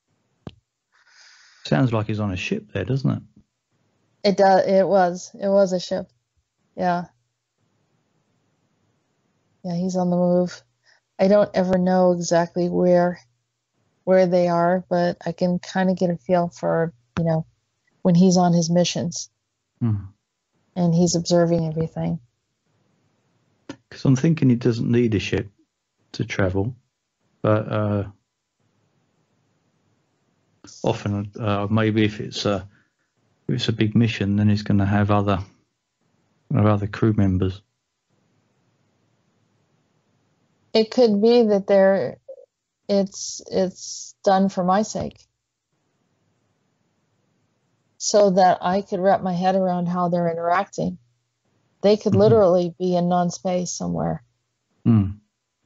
Sounds like he's on a ship there, doesn't it? It does. It was. It was a ship. Yeah. Yeah, he's on the move. I don't ever know exactly where where they are, but I can kind of get a feel for, you know, when he's on his missions mm. and he's observing everything. Because I'm thinking he doesn't need a ship to travel, but uh, often uh, maybe if it's a if it's a big mission, then he's going to have other have other crew members. It could be that they're it's it's done for my sake, so that I could wrap my head around how they're interacting. They could mm-hmm. literally be in non-space somewhere. Mm.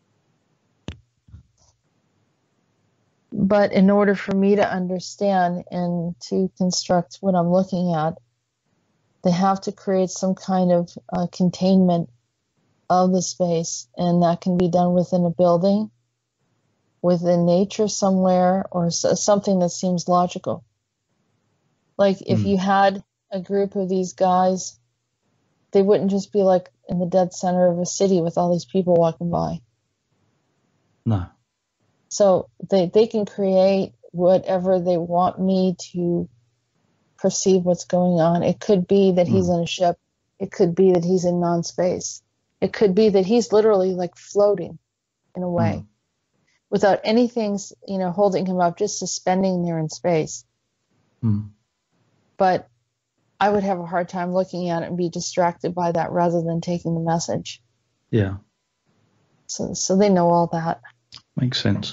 But in order for me to understand and to construct what I'm looking at, they have to create some kind of uh, containment of the space, and that can be done within a building, within nature somewhere, or s- something that seems logical. Like if mm. you had a group of these guys, they wouldn't just be like in the dead center of a city with all these people walking by. No. So they, they can create whatever they want me to perceive what's going on. It could be that mm. he's on a ship. It could be that he's in non-space. It could be that he's literally like floating in a way mm. without anything, you know, holding him up, just suspending there in space. Mm. But I would have a hard time looking at it and be distracted by that rather than taking the message. Yeah. So, so they know all that. Makes sense.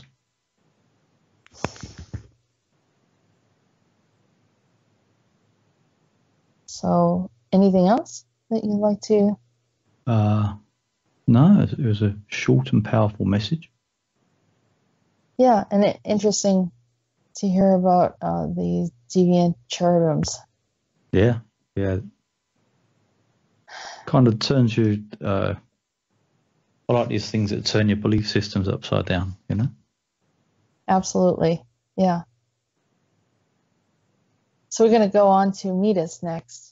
So, anything else that you'd like to? Uh, no, it was a short and powerful message. Yeah, and it, interesting to hear about uh, these deviant cherubims. Yeah, yeah. Kind of turns you. Uh, I like these things that turn your belief systems upside down, you know? Absolutely, yeah. So we're going to go on to Meetis next.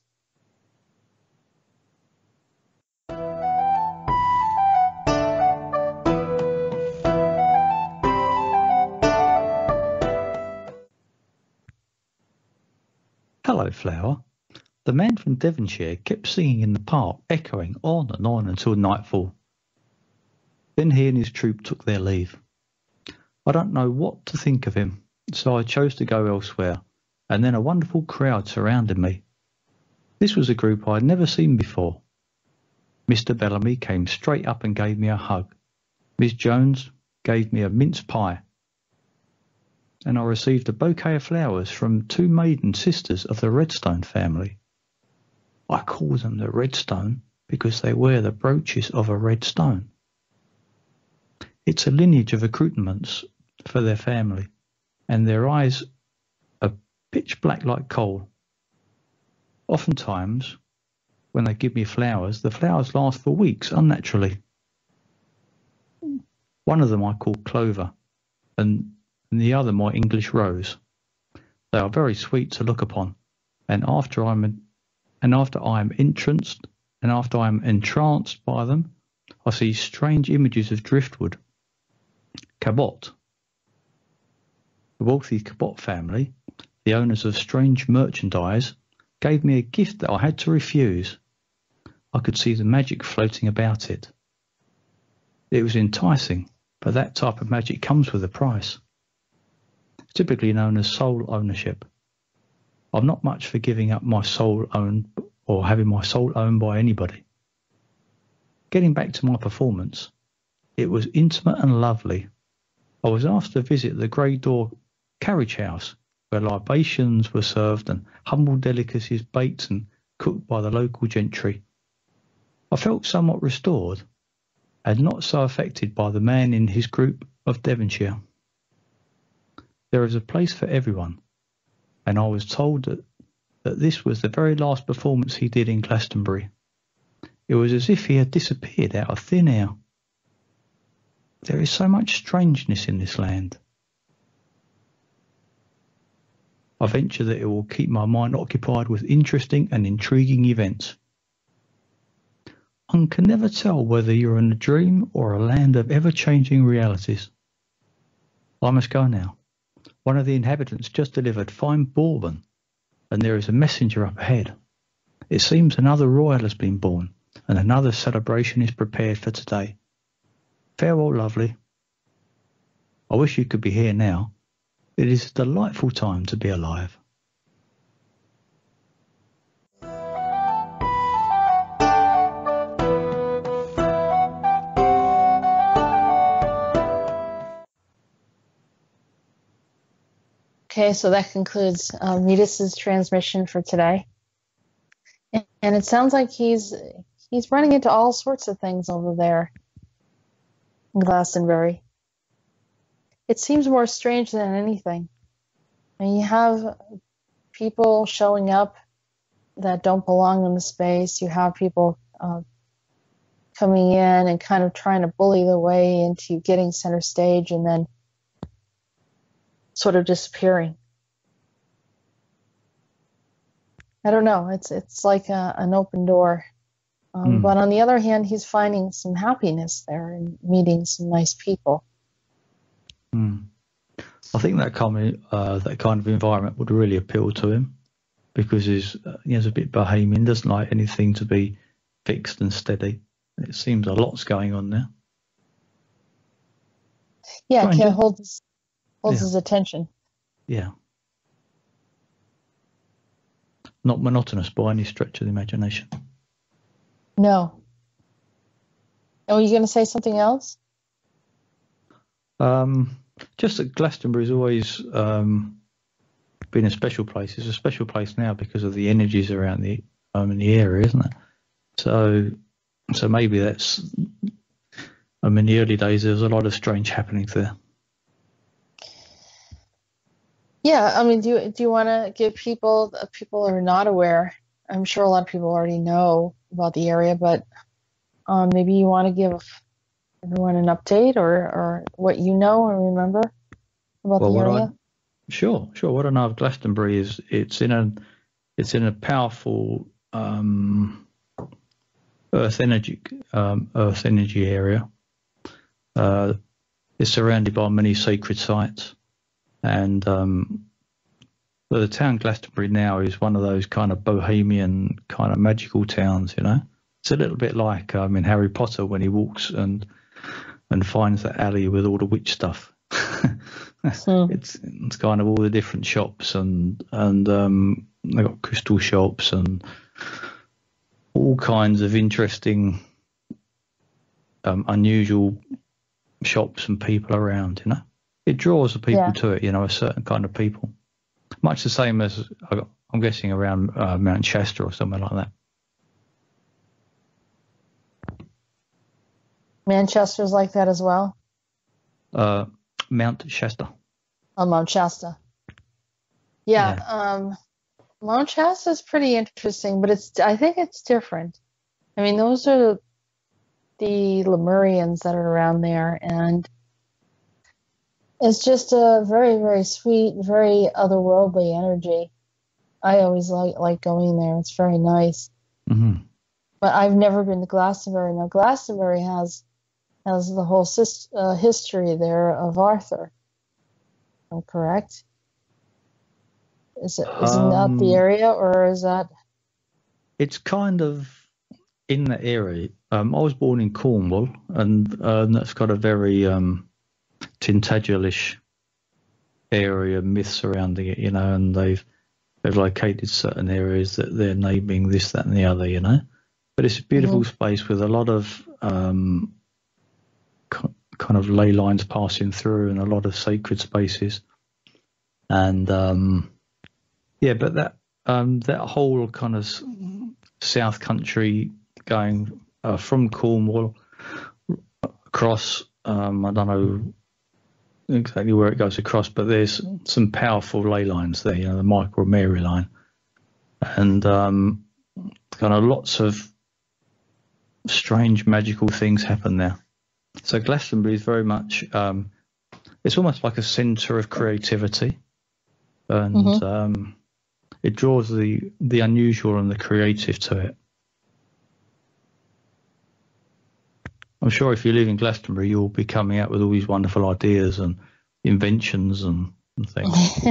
Hello, Flower. The man from Devonshire kept singing in the park, echoing on and on until nightfall. Then he and his troop took their leave. I don't know what to think of him, so I chose to go elsewhere, and then a wonderful crowd surrounded me. This was a group I had never seen before. Mister Bellamy came straight up and gave me a hug. Miss Jones gave me a mince pie. And I received a bouquet of flowers from two maiden sisters of the Redstone family. I call them the Redstone because they wear the brooches of a red stone. It's a lineage of accoutrements for their family, and their eyes are pitch black like coal. Oftentimes, when they give me flowers, the flowers last for weeks unnaturally. One of them I call Clover, and, and the other my English Rose. They are very sweet to look upon, and after I'm and after I am entranced and after I am entranced by them, I see strange images of driftwood. Cabot. The wealthy Cabot family, the owners of strange merchandise, gave me a gift that I had to refuse. I could see the magic floating about it. It was enticing, but that type of magic comes with a price. Typically known as soul ownership. I'm not much for giving up my soul owned or having my soul owned by anybody. Getting back to my performance, it was intimate and lovely. I was asked to visit the Grey Door carriage house where libations were served and humble delicacies baked and cooked by the local gentry. I felt somewhat restored and not so affected by the man in his group of Devonshire. There is a place for everyone, and I was told that, that this was the very last performance he did in Glastonbury. It was as if he had disappeared out of thin air. There is so much strangeness in this land. I venture that it will keep my mind occupied with interesting and intriguing events. One can never tell whether you're in a dream or a land of ever-changing realities. I must go now. One of the inhabitants just delivered fine bourbon, and there is a messenger up ahead. It seems another royal has been born, and another celebration is prepared for today. Farewell, lovely. I wish you could be here now. It is a delightful time to be alive. Okay, so that concludes uh, Meetis' transmission for today. And, and it sounds like he's he's running into all sorts of things over there in Glastonbury. It seems more strange than anything. And you have people showing up that don't belong in the space. You have people uh, coming in and kind of trying to bully their way into getting center stage and then sort of disappearing. I don't know. It's it's like a, an open door. Um, mm. But on the other hand, he's finding some happiness there and meeting some nice people. Mm. I think that kind of uh, that kind of environment would really appeal to him because he's uh, he's a bit bohemian, doesn't like anything to be fixed and steady. It seems a lot's going on there. Yeah, can't hold his, holds yeah. his attention. Yeah. Not monotonous by any stretch of the imagination. No. Oh, are you going to say something else? Um, just that Glastonbury's always um, been a special place. It's a special place now because of the energies around the um, in the area, isn't it? So, so maybe that's. I mean, in the early days there was a lot of strange happenings there. Yeah, I mean, do you, do you want to give people, people who are not aware, I'm sure a lot of people already know about the area, but um, maybe you want to give everyone an update or, or what you know or remember about well, the area? I, sure, sure. What I know of Glastonbury is it's in a, it's in a powerful um, earth energy, um, earth energy area. Uh, it's surrounded by many sacred sites. And um, well, the town Glastonbury now is one of those kind of bohemian, kind of magical towns, you know. It's a little bit like um, in Harry Potter when he walks and and finds that alley with all the witch stuff. hmm. It's it's kind of all the different shops and and um, they've got crystal shops and all kinds of interesting, um, unusual shops and people around, you know. It draws the people yeah. to it, you know, a certain kind of people. Much the same as, I'm guessing, around uh, Mount Shasta or somewhere like that. Manchester's like that as well? Uh, Mount Shasta. Oh, Mount Shasta. Yeah, yeah. Um, Mount Shasta is pretty interesting, but it's I think it's different. I mean, those are the Lemurians that are around there, and it's just a very, very sweet, very otherworldly energy. I always like, like going there. It's very nice. Mm-hmm. But I've never been to Glastonbury. Now, Glastonbury has has the whole uh, history there of Arthur. Am I correct? Is it, is um, that the area, or is that? It's kind of in that area. Um, I was born in Cornwall, and uh, that's got a very... Um, Tintagelish area, myth surrounding it, you know, and they've they've located certain areas that they're naming this, that, and the other, you know. But it's a beautiful mm-hmm. space with a lot of um, co- kind of ley lines passing through and a lot of sacred spaces. and um, yeah, but that um, that whole kind of South Country going uh, from Cornwall across, um, I don't know exactly where it goes across, but there's some powerful ley lines there, you know, the Michael and Mary line, and um, kind of lots of strange magical things happen there. So Glastonbury is very much, um, it's almost like a centre of creativity, and Mm-hmm. um, it draws the, the unusual and the creative to it. I'm sure if you live in Glastonbury, you'll be coming out with all these wonderful ideas and inventions and, and things.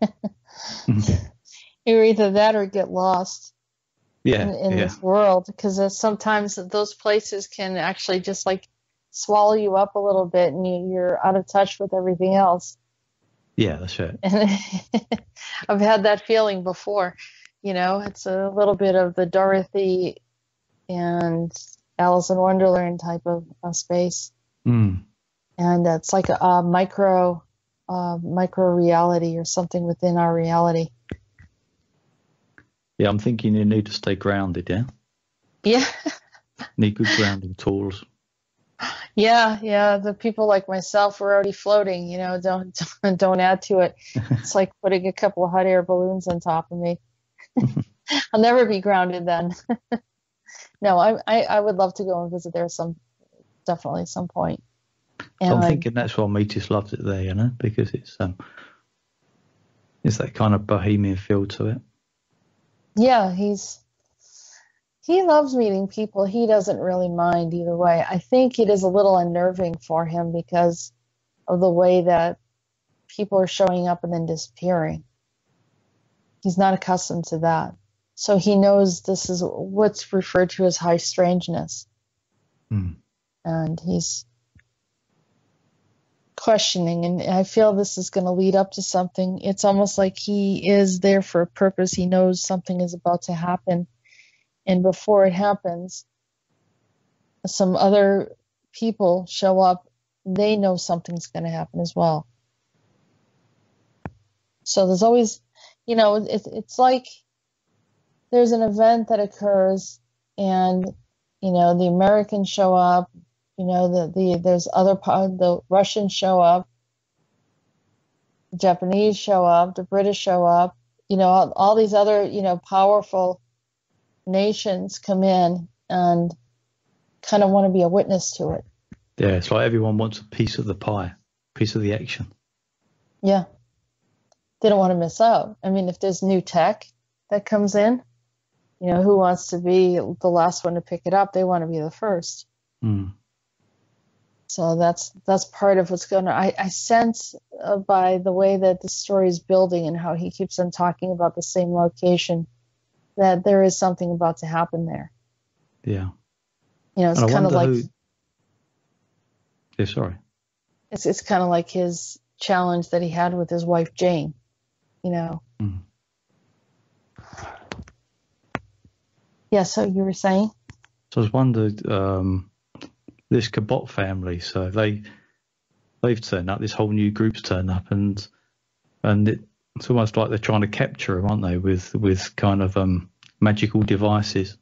You're either that or get lost Yeah, in, in yeah, this world, because sometimes those places can actually just like swallow you up a little bit, and you, you're out of touch with everything else. yeah, that's it. And I've had that feeling before. You know, it's a little bit of the Dorothy and Alice in Wonderland type of uh, space, Mm. and it's like a, a micro, uh, micro reality or something within our reality. Yeah, I'm thinking you need to stay grounded, yeah? Yeah, Need good grounding tools. yeah, yeah. The people like myself are already floating. You know, don't don't add to it. It's like putting a couple of hot air balloons on top of me. I'll never be grounded then. No, I, I I would love to go and visit there some definitely some point. And So I'm thinking that's why Meetis loves it there, you know, because it's um, it's that kind of bohemian feel to it. yeah, he's he loves meeting people. He doesn't really mind either way. I think it is a little unnerving for him because of the way that people are showing up and then disappearing. He's not accustomed to that. So he knows this is what's referred to as high strangeness. Mm. And he's questioning, and I feel this is going to lead up to something. It's almost like he is there for a purpose. He knows something is about to happen, and before it happens, some other people show up. They know something's going to happen as well. So there's always, you know, it's it's like there's an event that occurs, and you know the Americans show up. You know, the, the there's other the Russians show up, the Japanese show up, the British show up. You know, all, all these other you know powerful nations come in and kind of want to be a witness to it. Yeah, it's like everyone wants a piece of the pie, piece of the action. Yeah, they don't want to miss out. I mean, if there's new tech that comes in, you know, who wants to be the last one to pick it up? They want to be the first. Mm. So that's that's part of what's going on. I, I sense uh, by the way that the story is building and how he keeps on talking about the same location that there is something about to happen there. Yeah. You know, it's And I kind of wonder like who... Yeah, sorry. it's it's kind of like his challenge that he had with his wife Jane. You know. Mm. Yeah. So you were saying? So I was wondered, um, this Cabot family, so they they've turned up. This whole new group's turned up, and and it, it's almost like they're trying to capture him, aren't they? With with kind of um, magical devices.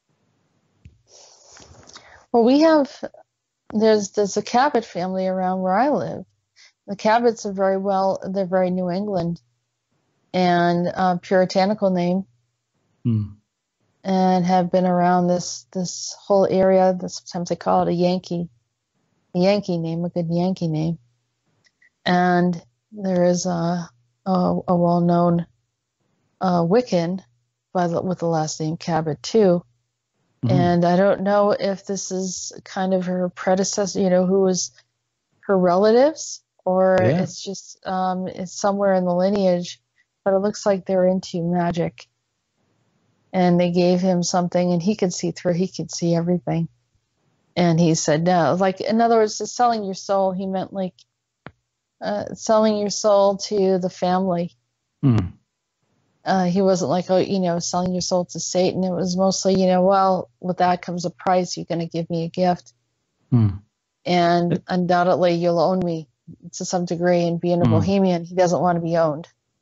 Well, we have there's there's a Cabot family around where I live. The Cabots are very well. They're very New England and uh, puritanical name. Mm. And have been around this this whole area. Sometimes they call it a Yankee, a Yankee name, a good Yankee name. And there is a a, a well-known uh, Wiccan by the, with the last name Cabot too. Mm-hmm. And I don't know if this is kind of her predecessor, you know, who was her relatives, or Yeah. it's just um, it's somewhere in the lineage. But it looks like they're into magic. And they gave him something, and he could see through. He could see everything. And he said no. Like, in other words, just selling your soul, he meant like uh, selling your soul to the family. Mm. Uh, he wasn't like, oh, you know, selling your soul to Satan. It was mostly, you know, well, with that comes a price. You're going to give me a gift. Mm. And undoubtedly you'll own me to some degree. And being a mm. bohemian, he doesn't want to be owned.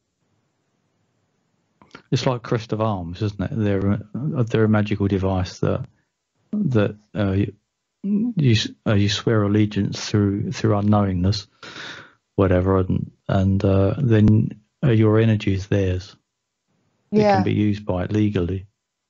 it's like crest of arms, isn't it? They're a, they're a magical device that that uh, you you, uh, you swear allegiance through through unknowingness, whatever, and and uh, then uh, your energy is theirs. Yeah. It can be used by it legally.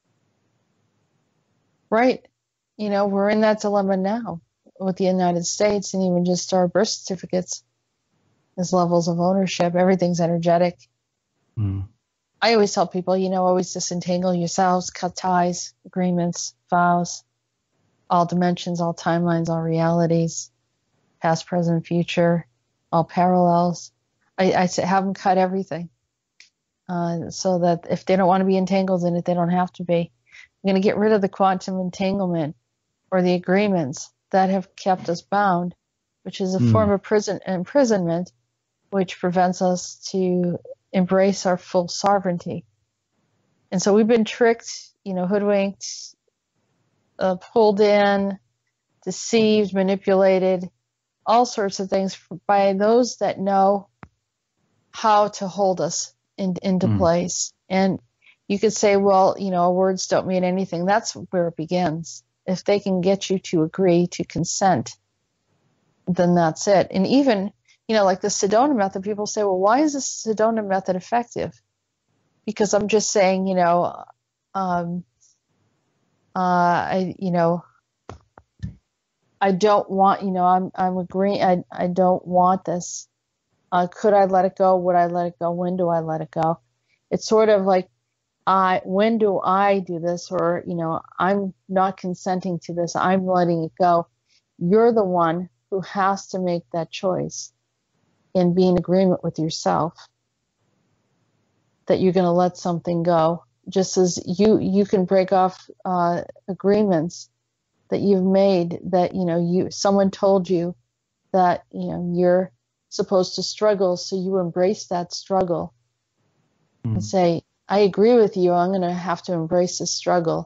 Right. You know, we're in that dilemma now with the United States, and even just our birth certificates as levels of ownership. Everything's energetic. Mm. I always tell people, you know, always disentangle yourselves, cut ties, agreements, vows, all dimensions, all timelines, all realities, past, present, future, all parallels. I, I say have them cut everything uh, so that if they don't want to be entangled in it, they don't have to be. I'm going to get rid of the quantum entanglement or the agreements that have kept us bound, which is a Mm. form of prison imprisonment, which prevents us to embrace our full sovereignty. And so we've been tricked, you know, hoodwinked, uh, pulled in, deceived, manipulated, all sorts of things by those that know how to hold us in, into Mm. place. And you could say, well, you know, words don't mean anything. That's where it begins. If they can get you to agree, to consent, then that's it. And even, you know, like the Sedona method, people say, well, why is the Sedona method effective? Because I'm just saying, you know, um, uh, I, you know, I don't want, you know, I'm, I'm agreeing, I, I don't want this. Uh, could I let it go? Would I let it go? When do I let it go? It's sort of like, I, when do I do this? Or, you know, I'm not consenting to this. I'm letting it go. You're the one who has to make that choice and be in agreement with yourself that you're going to let something go. Just as you, you can break off uh, agreements that you've made that, you know, you, someone told you that, you know, you're supposed to struggle. So you embrace that struggle Mm. and say, I agree with you. I'm going to have to embrace this struggle.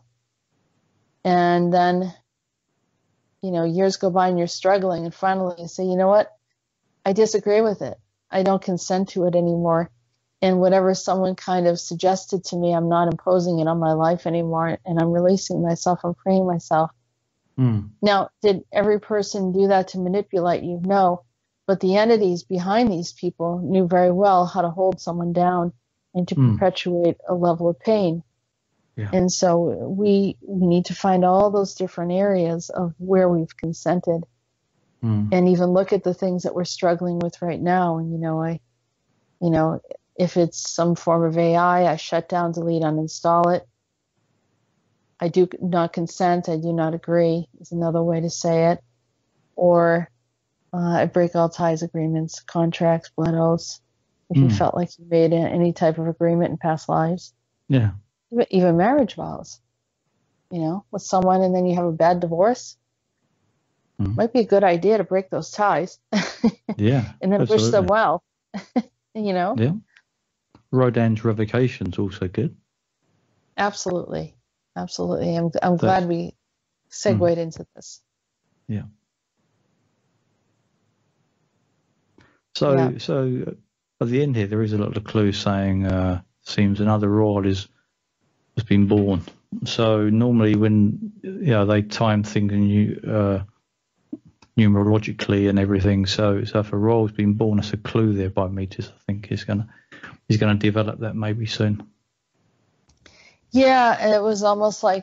And then, you know, years go by and you're struggling, and finally you say, you know what? I disagree with it. I don't consent to it anymore. And whatever someone kind of suggested to me, I'm not imposing it on my life anymore. And I'm releasing myself. I'm freeing myself. Mm. Now, did every person do that to manipulate you? No. But the entities behind these people knew very well how to hold someone down and to Mm. perpetuate a level of pain. Yeah. And so we we need to find all those different areas of where we've consented, Mm. and even look at the things that we're struggling with right now. And, you know, I, you know, if it's some form of A I, I shut down, delete, uninstall it. I do not consent. I do not agree is another way to say it. Or uh, I break all ties, agreements, contracts, blood oaths. If you Mm. felt like you made a, any type of agreement in past lives, Yeah. even, even marriage vows, you know, with someone, and then you have a bad divorce, Mm. might be a good idea to break those ties Yeah. and then wish them Absolutely. well, you know? Yeah. Rhodan's revocation's also good. Absolutely. Absolutely. I'm, I'm That's, glad we segued mm. into this. Yeah. So, Yeah. so at the end here, there is a little clue saying, uh, seems another rod is has been born. So normally when, you know, they time things new, uh, numerologically and everything. So, so if a royal's been born, it's a clue there by Meetis. I think he's gonna he's gonna develop that maybe soon. Yeah. And it was almost like,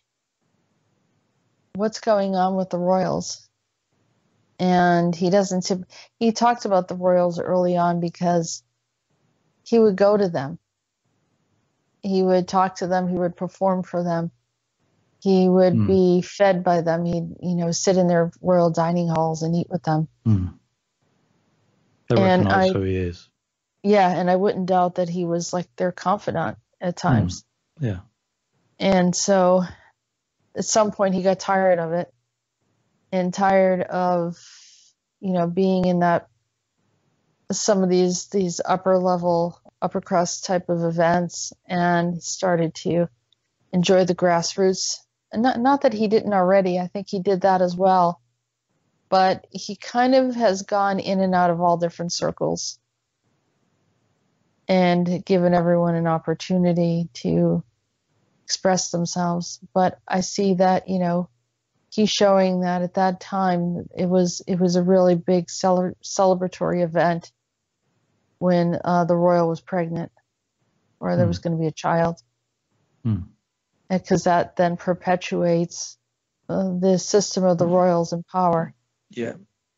what's going on with the royals? And he doesn't, tip, he talked about the royals early on because he would go to them. He would talk to them. He would perform for them. He would Mm. be fed by them. He'd, you know, sit in their royal dining halls and eat with them. Mm. They And recognise I, who he is. yeah, and I wouldn't doubt that he was like their confidant at times. Mm. Yeah. And so at some point he got tired of it and tired of, you know, being in that, some of these, these upper level, upper crust type of events, and started to enjoy the grassroots. And not, not that he didn't already. I think he did that as well. But he kind of has gone in and out of all different circles. and given everyone an opportunity to express themselves. But I see that, you know, he's showing that at that time it was it was a really big cele- celebratory event when uh, the royal was pregnant, or there Mm. was going to be a child, Mm. because that then perpetuates uh, the system of the royals in power. Yeah.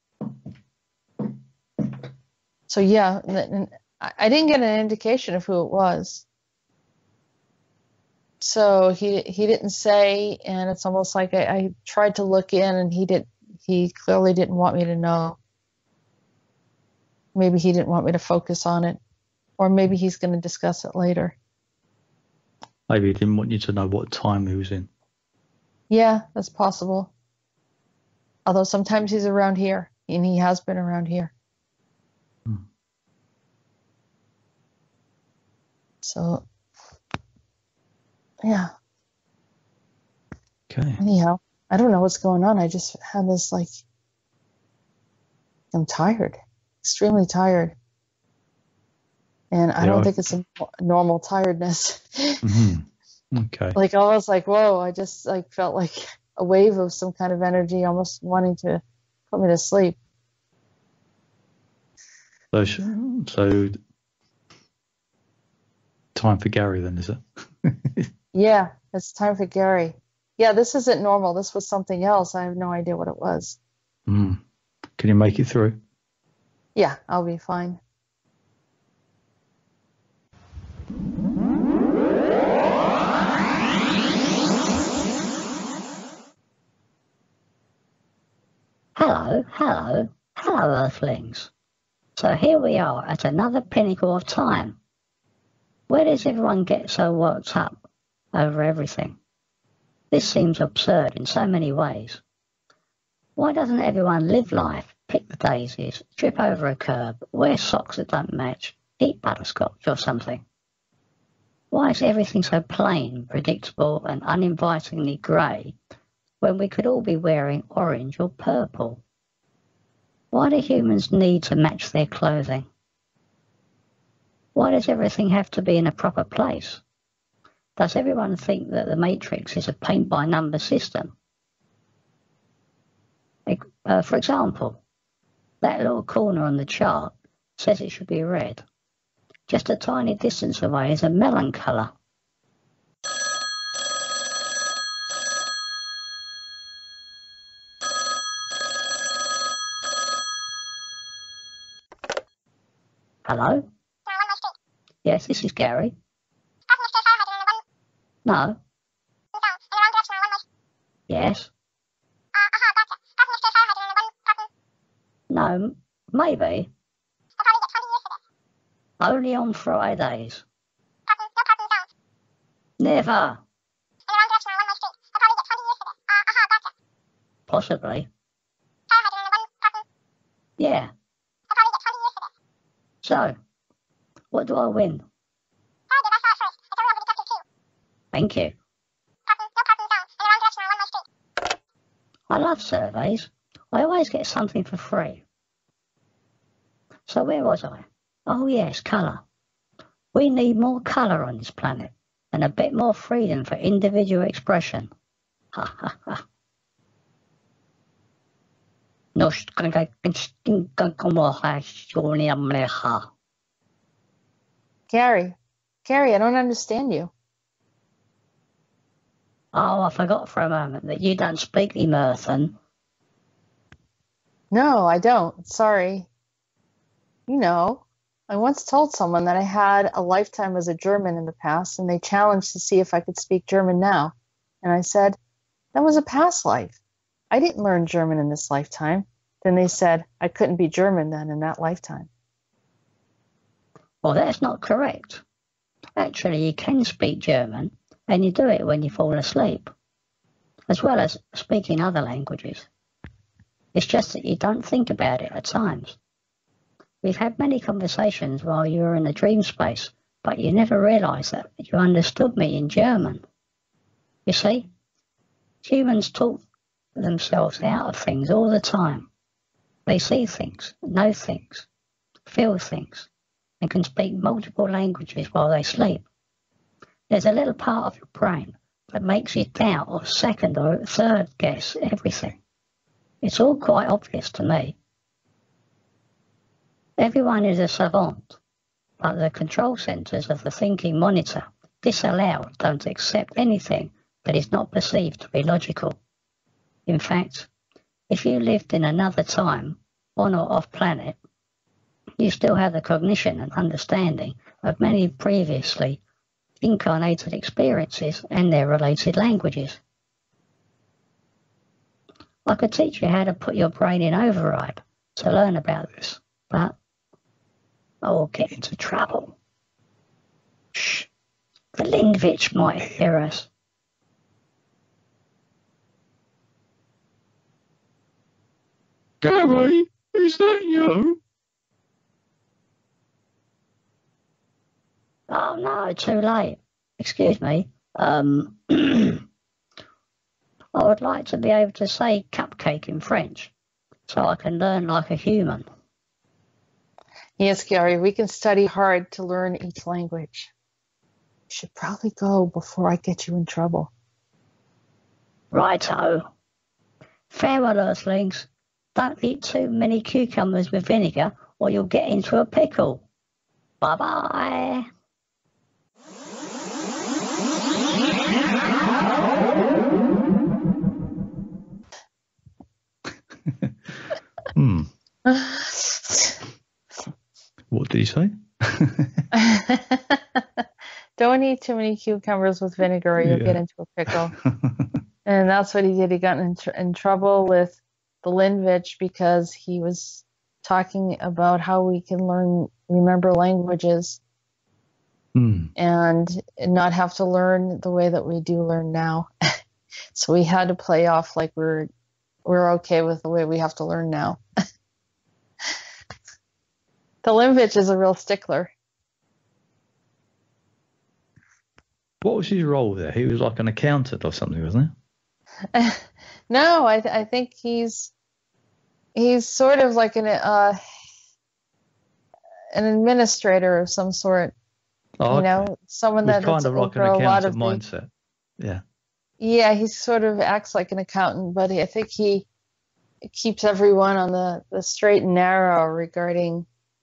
So yeah, and, and I I didn't get an indication of who it was. So he he didn't say, and it's almost like I, I tried to look in, and he did. He clearly didn't want me to know. Maybe he didn't want me to focus on it, or maybe he's going to discuss it later. Maybe he didn't want you to know what time he was in. Yeah, that's possible. Although sometimes he's around here, and he has been around here. Hmm. So, yeah. Okay. Anyhow, I don't know what's going on. I just had this, like, I'm tired, extremely tired. And I Yeah, don't I- think it's a normal tiredness. Mhm. Okay. Like, I was like, whoa, I just, like, felt like a wave of some kind of energy almost wanting to put me to sleep. So, sh- so time for Gary then, is it? Yeah, it's time for Gary. Yeah, this isn't normal. This was something else. I have no idea what it was. Mm. Can you make it through? Yeah, I'll be fine. Hello, hello, hello, Earthlings. So here we are at another pinnacle of time. Where does everyone get so worked up over everything? This seems absurd in so many ways. Why doesn't everyone live life, pick the daisies, trip over a curb, wear socks that don't match, eat butterscotch or something? Why is everything so plain, predictable and uninvitingly grey when we could all be wearing orange or purple? Why do humans need to match their clothing? Why does everything have to be in a proper place? Does everyone think that the Matrix is a paint-by-number system? Uh, for example, that little corner on the chart says it should be red. Just a tiny distance away is a melon colour. Hello? Yes, this is Gary. No. Yes. No, maybe. Only on Fridays. Never. Possibly. Yeah. So, what do I win? Thank you. I love surveys. I always get something for free. So where was I? Oh yes, colour. We need more colour on this planet and a bit more freedom for individual expression. Ha ha ha. No, Gary, Gary, I don't understand you. Oh, I forgot for a moment that you don't speak Emerthan. No, I don't. Sorry. You know, I once told someone that I had a lifetime as a German in the past, and they challenged to see if I could speak German now. And I said, that was a past life. I didn't learn German in this lifetime. Then they said I couldn't be German then in that lifetime. Well, that's not correct. Actually, you can speak German, and you do it when you fall asleep, as well as speaking other languages. It's just that you don't think about it at times. We've had many conversations while you were in a dream space, but you never realised that you understood me in German. You see, humans talk themselves out of things all the time. They see things, know things, feel things, and can speak multiple languages while they sleep. There's a little part of your brain that makes you doubt or second or third guess everything. It's all quite obvious to me. Everyone is a savant, but the control centres of the thinking monitor disallow, don't accept anything that is not perceived to be logical. In fact, if you lived in another time, on or off planet, you still have the cognition and understanding of many previously incarnated experiences and their related languages. I could teach you how to put your brain in override to learn about this, but I will get into trouble. Shh, the Lindvich might hear us. Gary, is that you? Oh no, too late. Excuse me. Um, I would like to be able to say cupcake in French, so I can learn like a human. Yes, Gary, we can study hard to learn each language. You should probably go before I get you in trouble. Righto. Farewell, Earthlings. Don't eat too many cucumbers with vinegar or you'll get into a pickle. Bye-bye. Hmm. What did he say? Don't eat too many cucumbers with vinegar or you'll Yeah. get into a pickle. And that's what he did. He got in, tr- in trouble with the Lindvich because he was talking about how we can learn, remember languages Hmm. and not have to learn the way that we do learn now. So we had to play off like we're we're okay with the way we have to learn now. The Lindvich is a real stickler. What was his role there? He was like an accountant or something, wasn't he? No, I, th- I think he's he's sort of like an uh, an administrator of some sort. Oh, You know, okay. someone With that, kind that's of like an over a lot accountant of the, mindset. Yeah. yeah, he sort of acts like an accountant, but I think he keeps everyone on the, the straight and narrow regarding,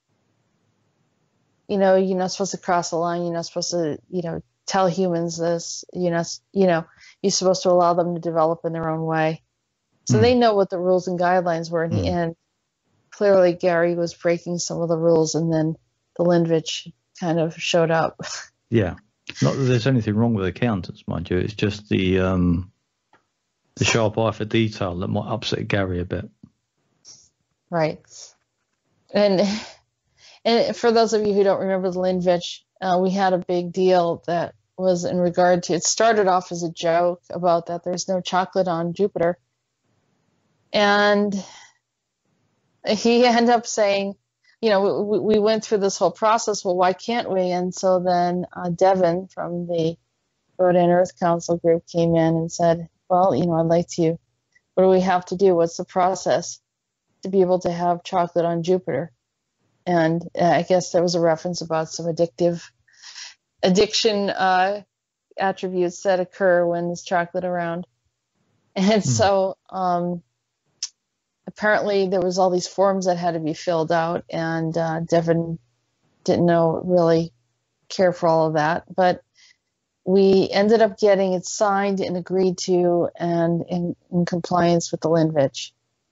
you know, you're not supposed to cross the line. You're not supposed to, you know, tell humans this. You're not, you know, you're supposed to allow them to develop in their own way. So Mm. they know what the rules and guidelines were in the Mm. end. Clearly, Gary was breaking some of the rules, and then the Lindvich kind of showed up. Yeah. Not that there's anything wrong with accountants, mind you. It's just the um, the sharp eye for detail that might upset Gary a bit. Right. And and for those of you who don't remember the Lindvich, uh, we had a big deal that was in regard to, it started off as a joke about that there's no chocolate on Jupiter. And he ended up saying, you know, we, we went through this whole process, well, why can't we? And so then uh, Devin from the Rhodan Earth Council group came in and said, well, you know, I'd like to, what do we have to do? What's the process to be able to have chocolate on Jupiter? And uh, I guess there was a reference about some addictive addiction uh, attributes that occur when there's chocolate around. And Mm. so um, apparently there was all these forms that had to be filled out, and uh, Devin didn't know really care for all of that. But we ended up getting it signed and agreed to and in, in compliance with the Lindvich.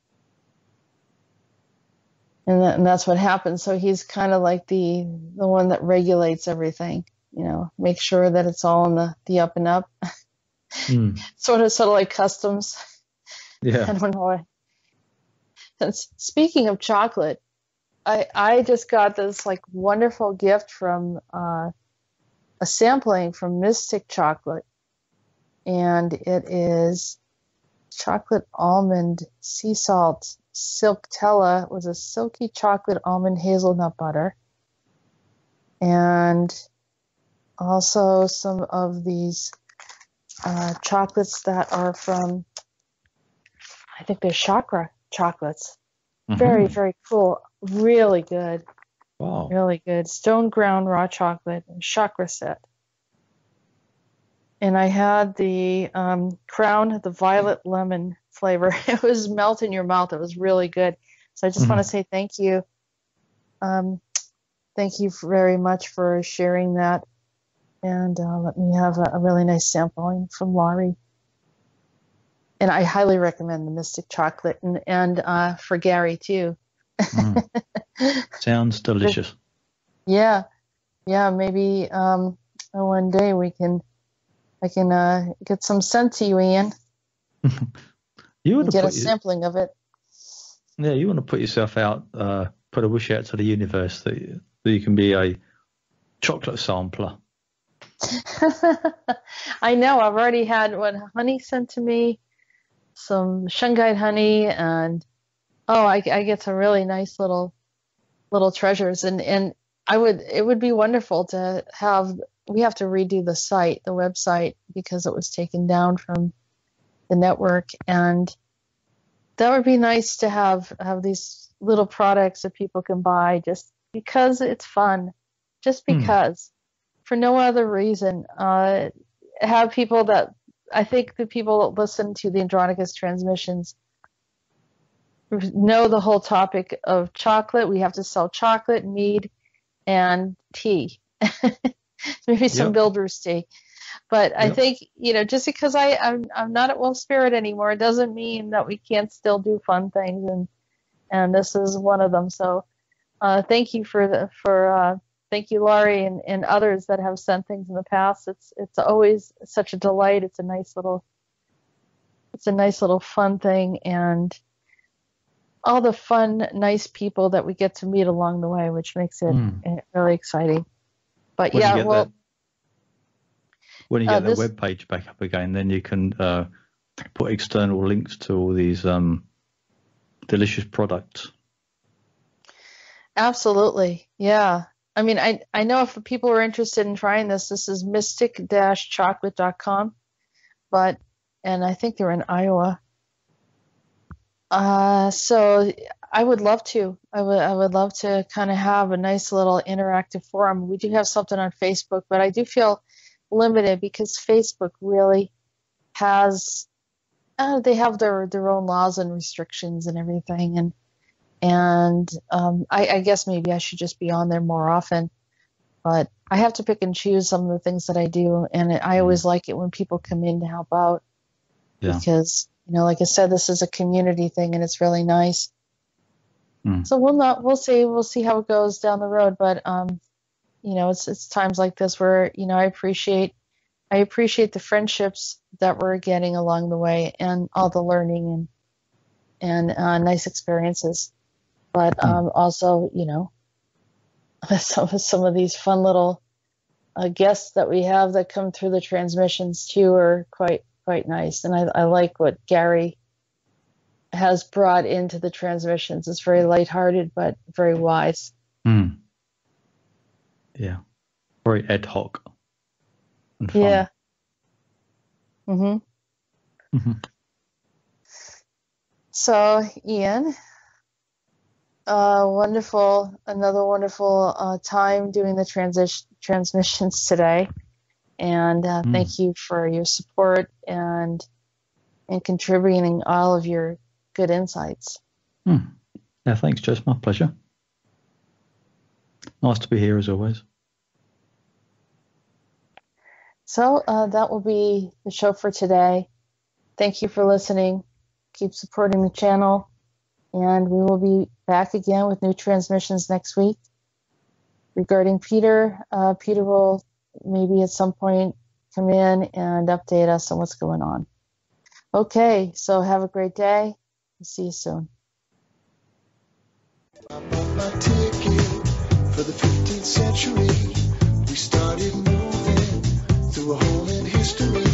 And, that, and that's what happened. So he's kind of like the the one that regulates everything, you know, make sure that it's all in the, the up and up. Mm. Sort of sort of like customs. I Yeah. don't know. And s- speaking of chocolate, I I just got this like wonderful gift from uh, a sampling from Mystic Chocolate, and it is chocolate almond sea salt Silktella with a silky chocolate almond hazelnut butter, and also some of these uh, chocolates that are from, I think they're chakra chocolates. Mhm. Very, very cool. Really good. Wow. Really good. Stone ground raw chocolate and chakra set. And I had the um, Crown, the violet lemon flavor. It was melt in your mouth. It was really good. So I just Mhm. want to say thank you. Um, thank you very much for sharing that. And uh, let me have a, a really nice sampling from Laurie. And I highly recommend the Mystic Chocolate, and, and uh, for Gary too. Mm. Sounds delicious. Yeah, yeah. Maybe um, one day we can, I can uh, get some sent to you, Ian. You want and to get a put your, sampling of it. yeah, you want to put yourself out, uh, put a wish out to the universe that you, that you can be a chocolate sampler. I know. I've already had one honey sent to me, some shungite honey, and oh, I, I get some really nice little little treasures. And and I would it would be wonderful to have. We have to redo the site, the website, because it was taken down from the network, and that would be nice to have have these little products that people can buy just because it's fun, just because, for no other reason. Uh, have people that I think the people that listen to the Andronicus Transmissions know the whole topic of chocolate. We have to sell chocolate, mead, and tea. Maybe some Yep. builder's tea. But I Yep. think, you know, just because I, I'm, I'm not at Wolf Spirit anymore, it doesn't mean that we can't still do fun things. And, and this is one of them. So uh, thank you for the, for, uh, thank you, Laurie, and, and others that have sent things in the past. It's, it's always such a delight. It's a nice little, it's a nice little fun thing. And all the fun, nice people that we get to meet along the way, which makes it Mm. really exciting. But When yeah, you get well, that, when you uh, get this, the web page back up again, then you can uh, put external links to all these um, delicious products. absolutely. Yeah. I mean, I, I know if people are interested in trying this, this is mystic dash chocolate dot com, but, and I think they're in Iowa. Uh, so I would love to, I would, I would love to kind of have a nice little interactive forum. We do have something on Facebook, but I do feel limited because Facebook really has, uh, they have their, their own laws and restrictions and everything. And, and, um, I, I guess maybe I should just be on there more often, but I have to pick and choose some of the things that I do. And it, I always like it when people come in to help out. Yeah. Because, you know, like I said, this is a community thing and it's really nice. Mm. So we'll not, we'll see, we'll see how it goes down the road. But, um, you know, it's, it's times like this where, you know, I appreciate, I appreciate the friendships that we're getting along the way and all the learning and, and, uh, nice experiences. But, um, also, you know, some, some of these fun little, uh, guests that we have that come through the transmissions too are quite, quite nice. And I, I like what Gary has brought into the transmissions. It's very lighthearted, but very wise. Mm. Yeah. Very ad hoc and fun. Yeah. Mhm. Mm-hmm. So, Ian, uh, wonderful, another wonderful uh, time doing the transition transmissions today. And uh, Mm. thank you for your support and and contributing all of your good insights. Mm. Yeah, thanks, Jess. My pleasure. Nice to be here as always. So uh, that will be the show for today. Thank you for listening. Keep supporting the channel. And we will be back again with new transmissions next week. Regarding Peter, uh, Peter will maybe at some point come in and update us on what's going on. Okay, so have a great day. See you soon. I bought my ticket for the fifteenth century. We started moving through a hole in history.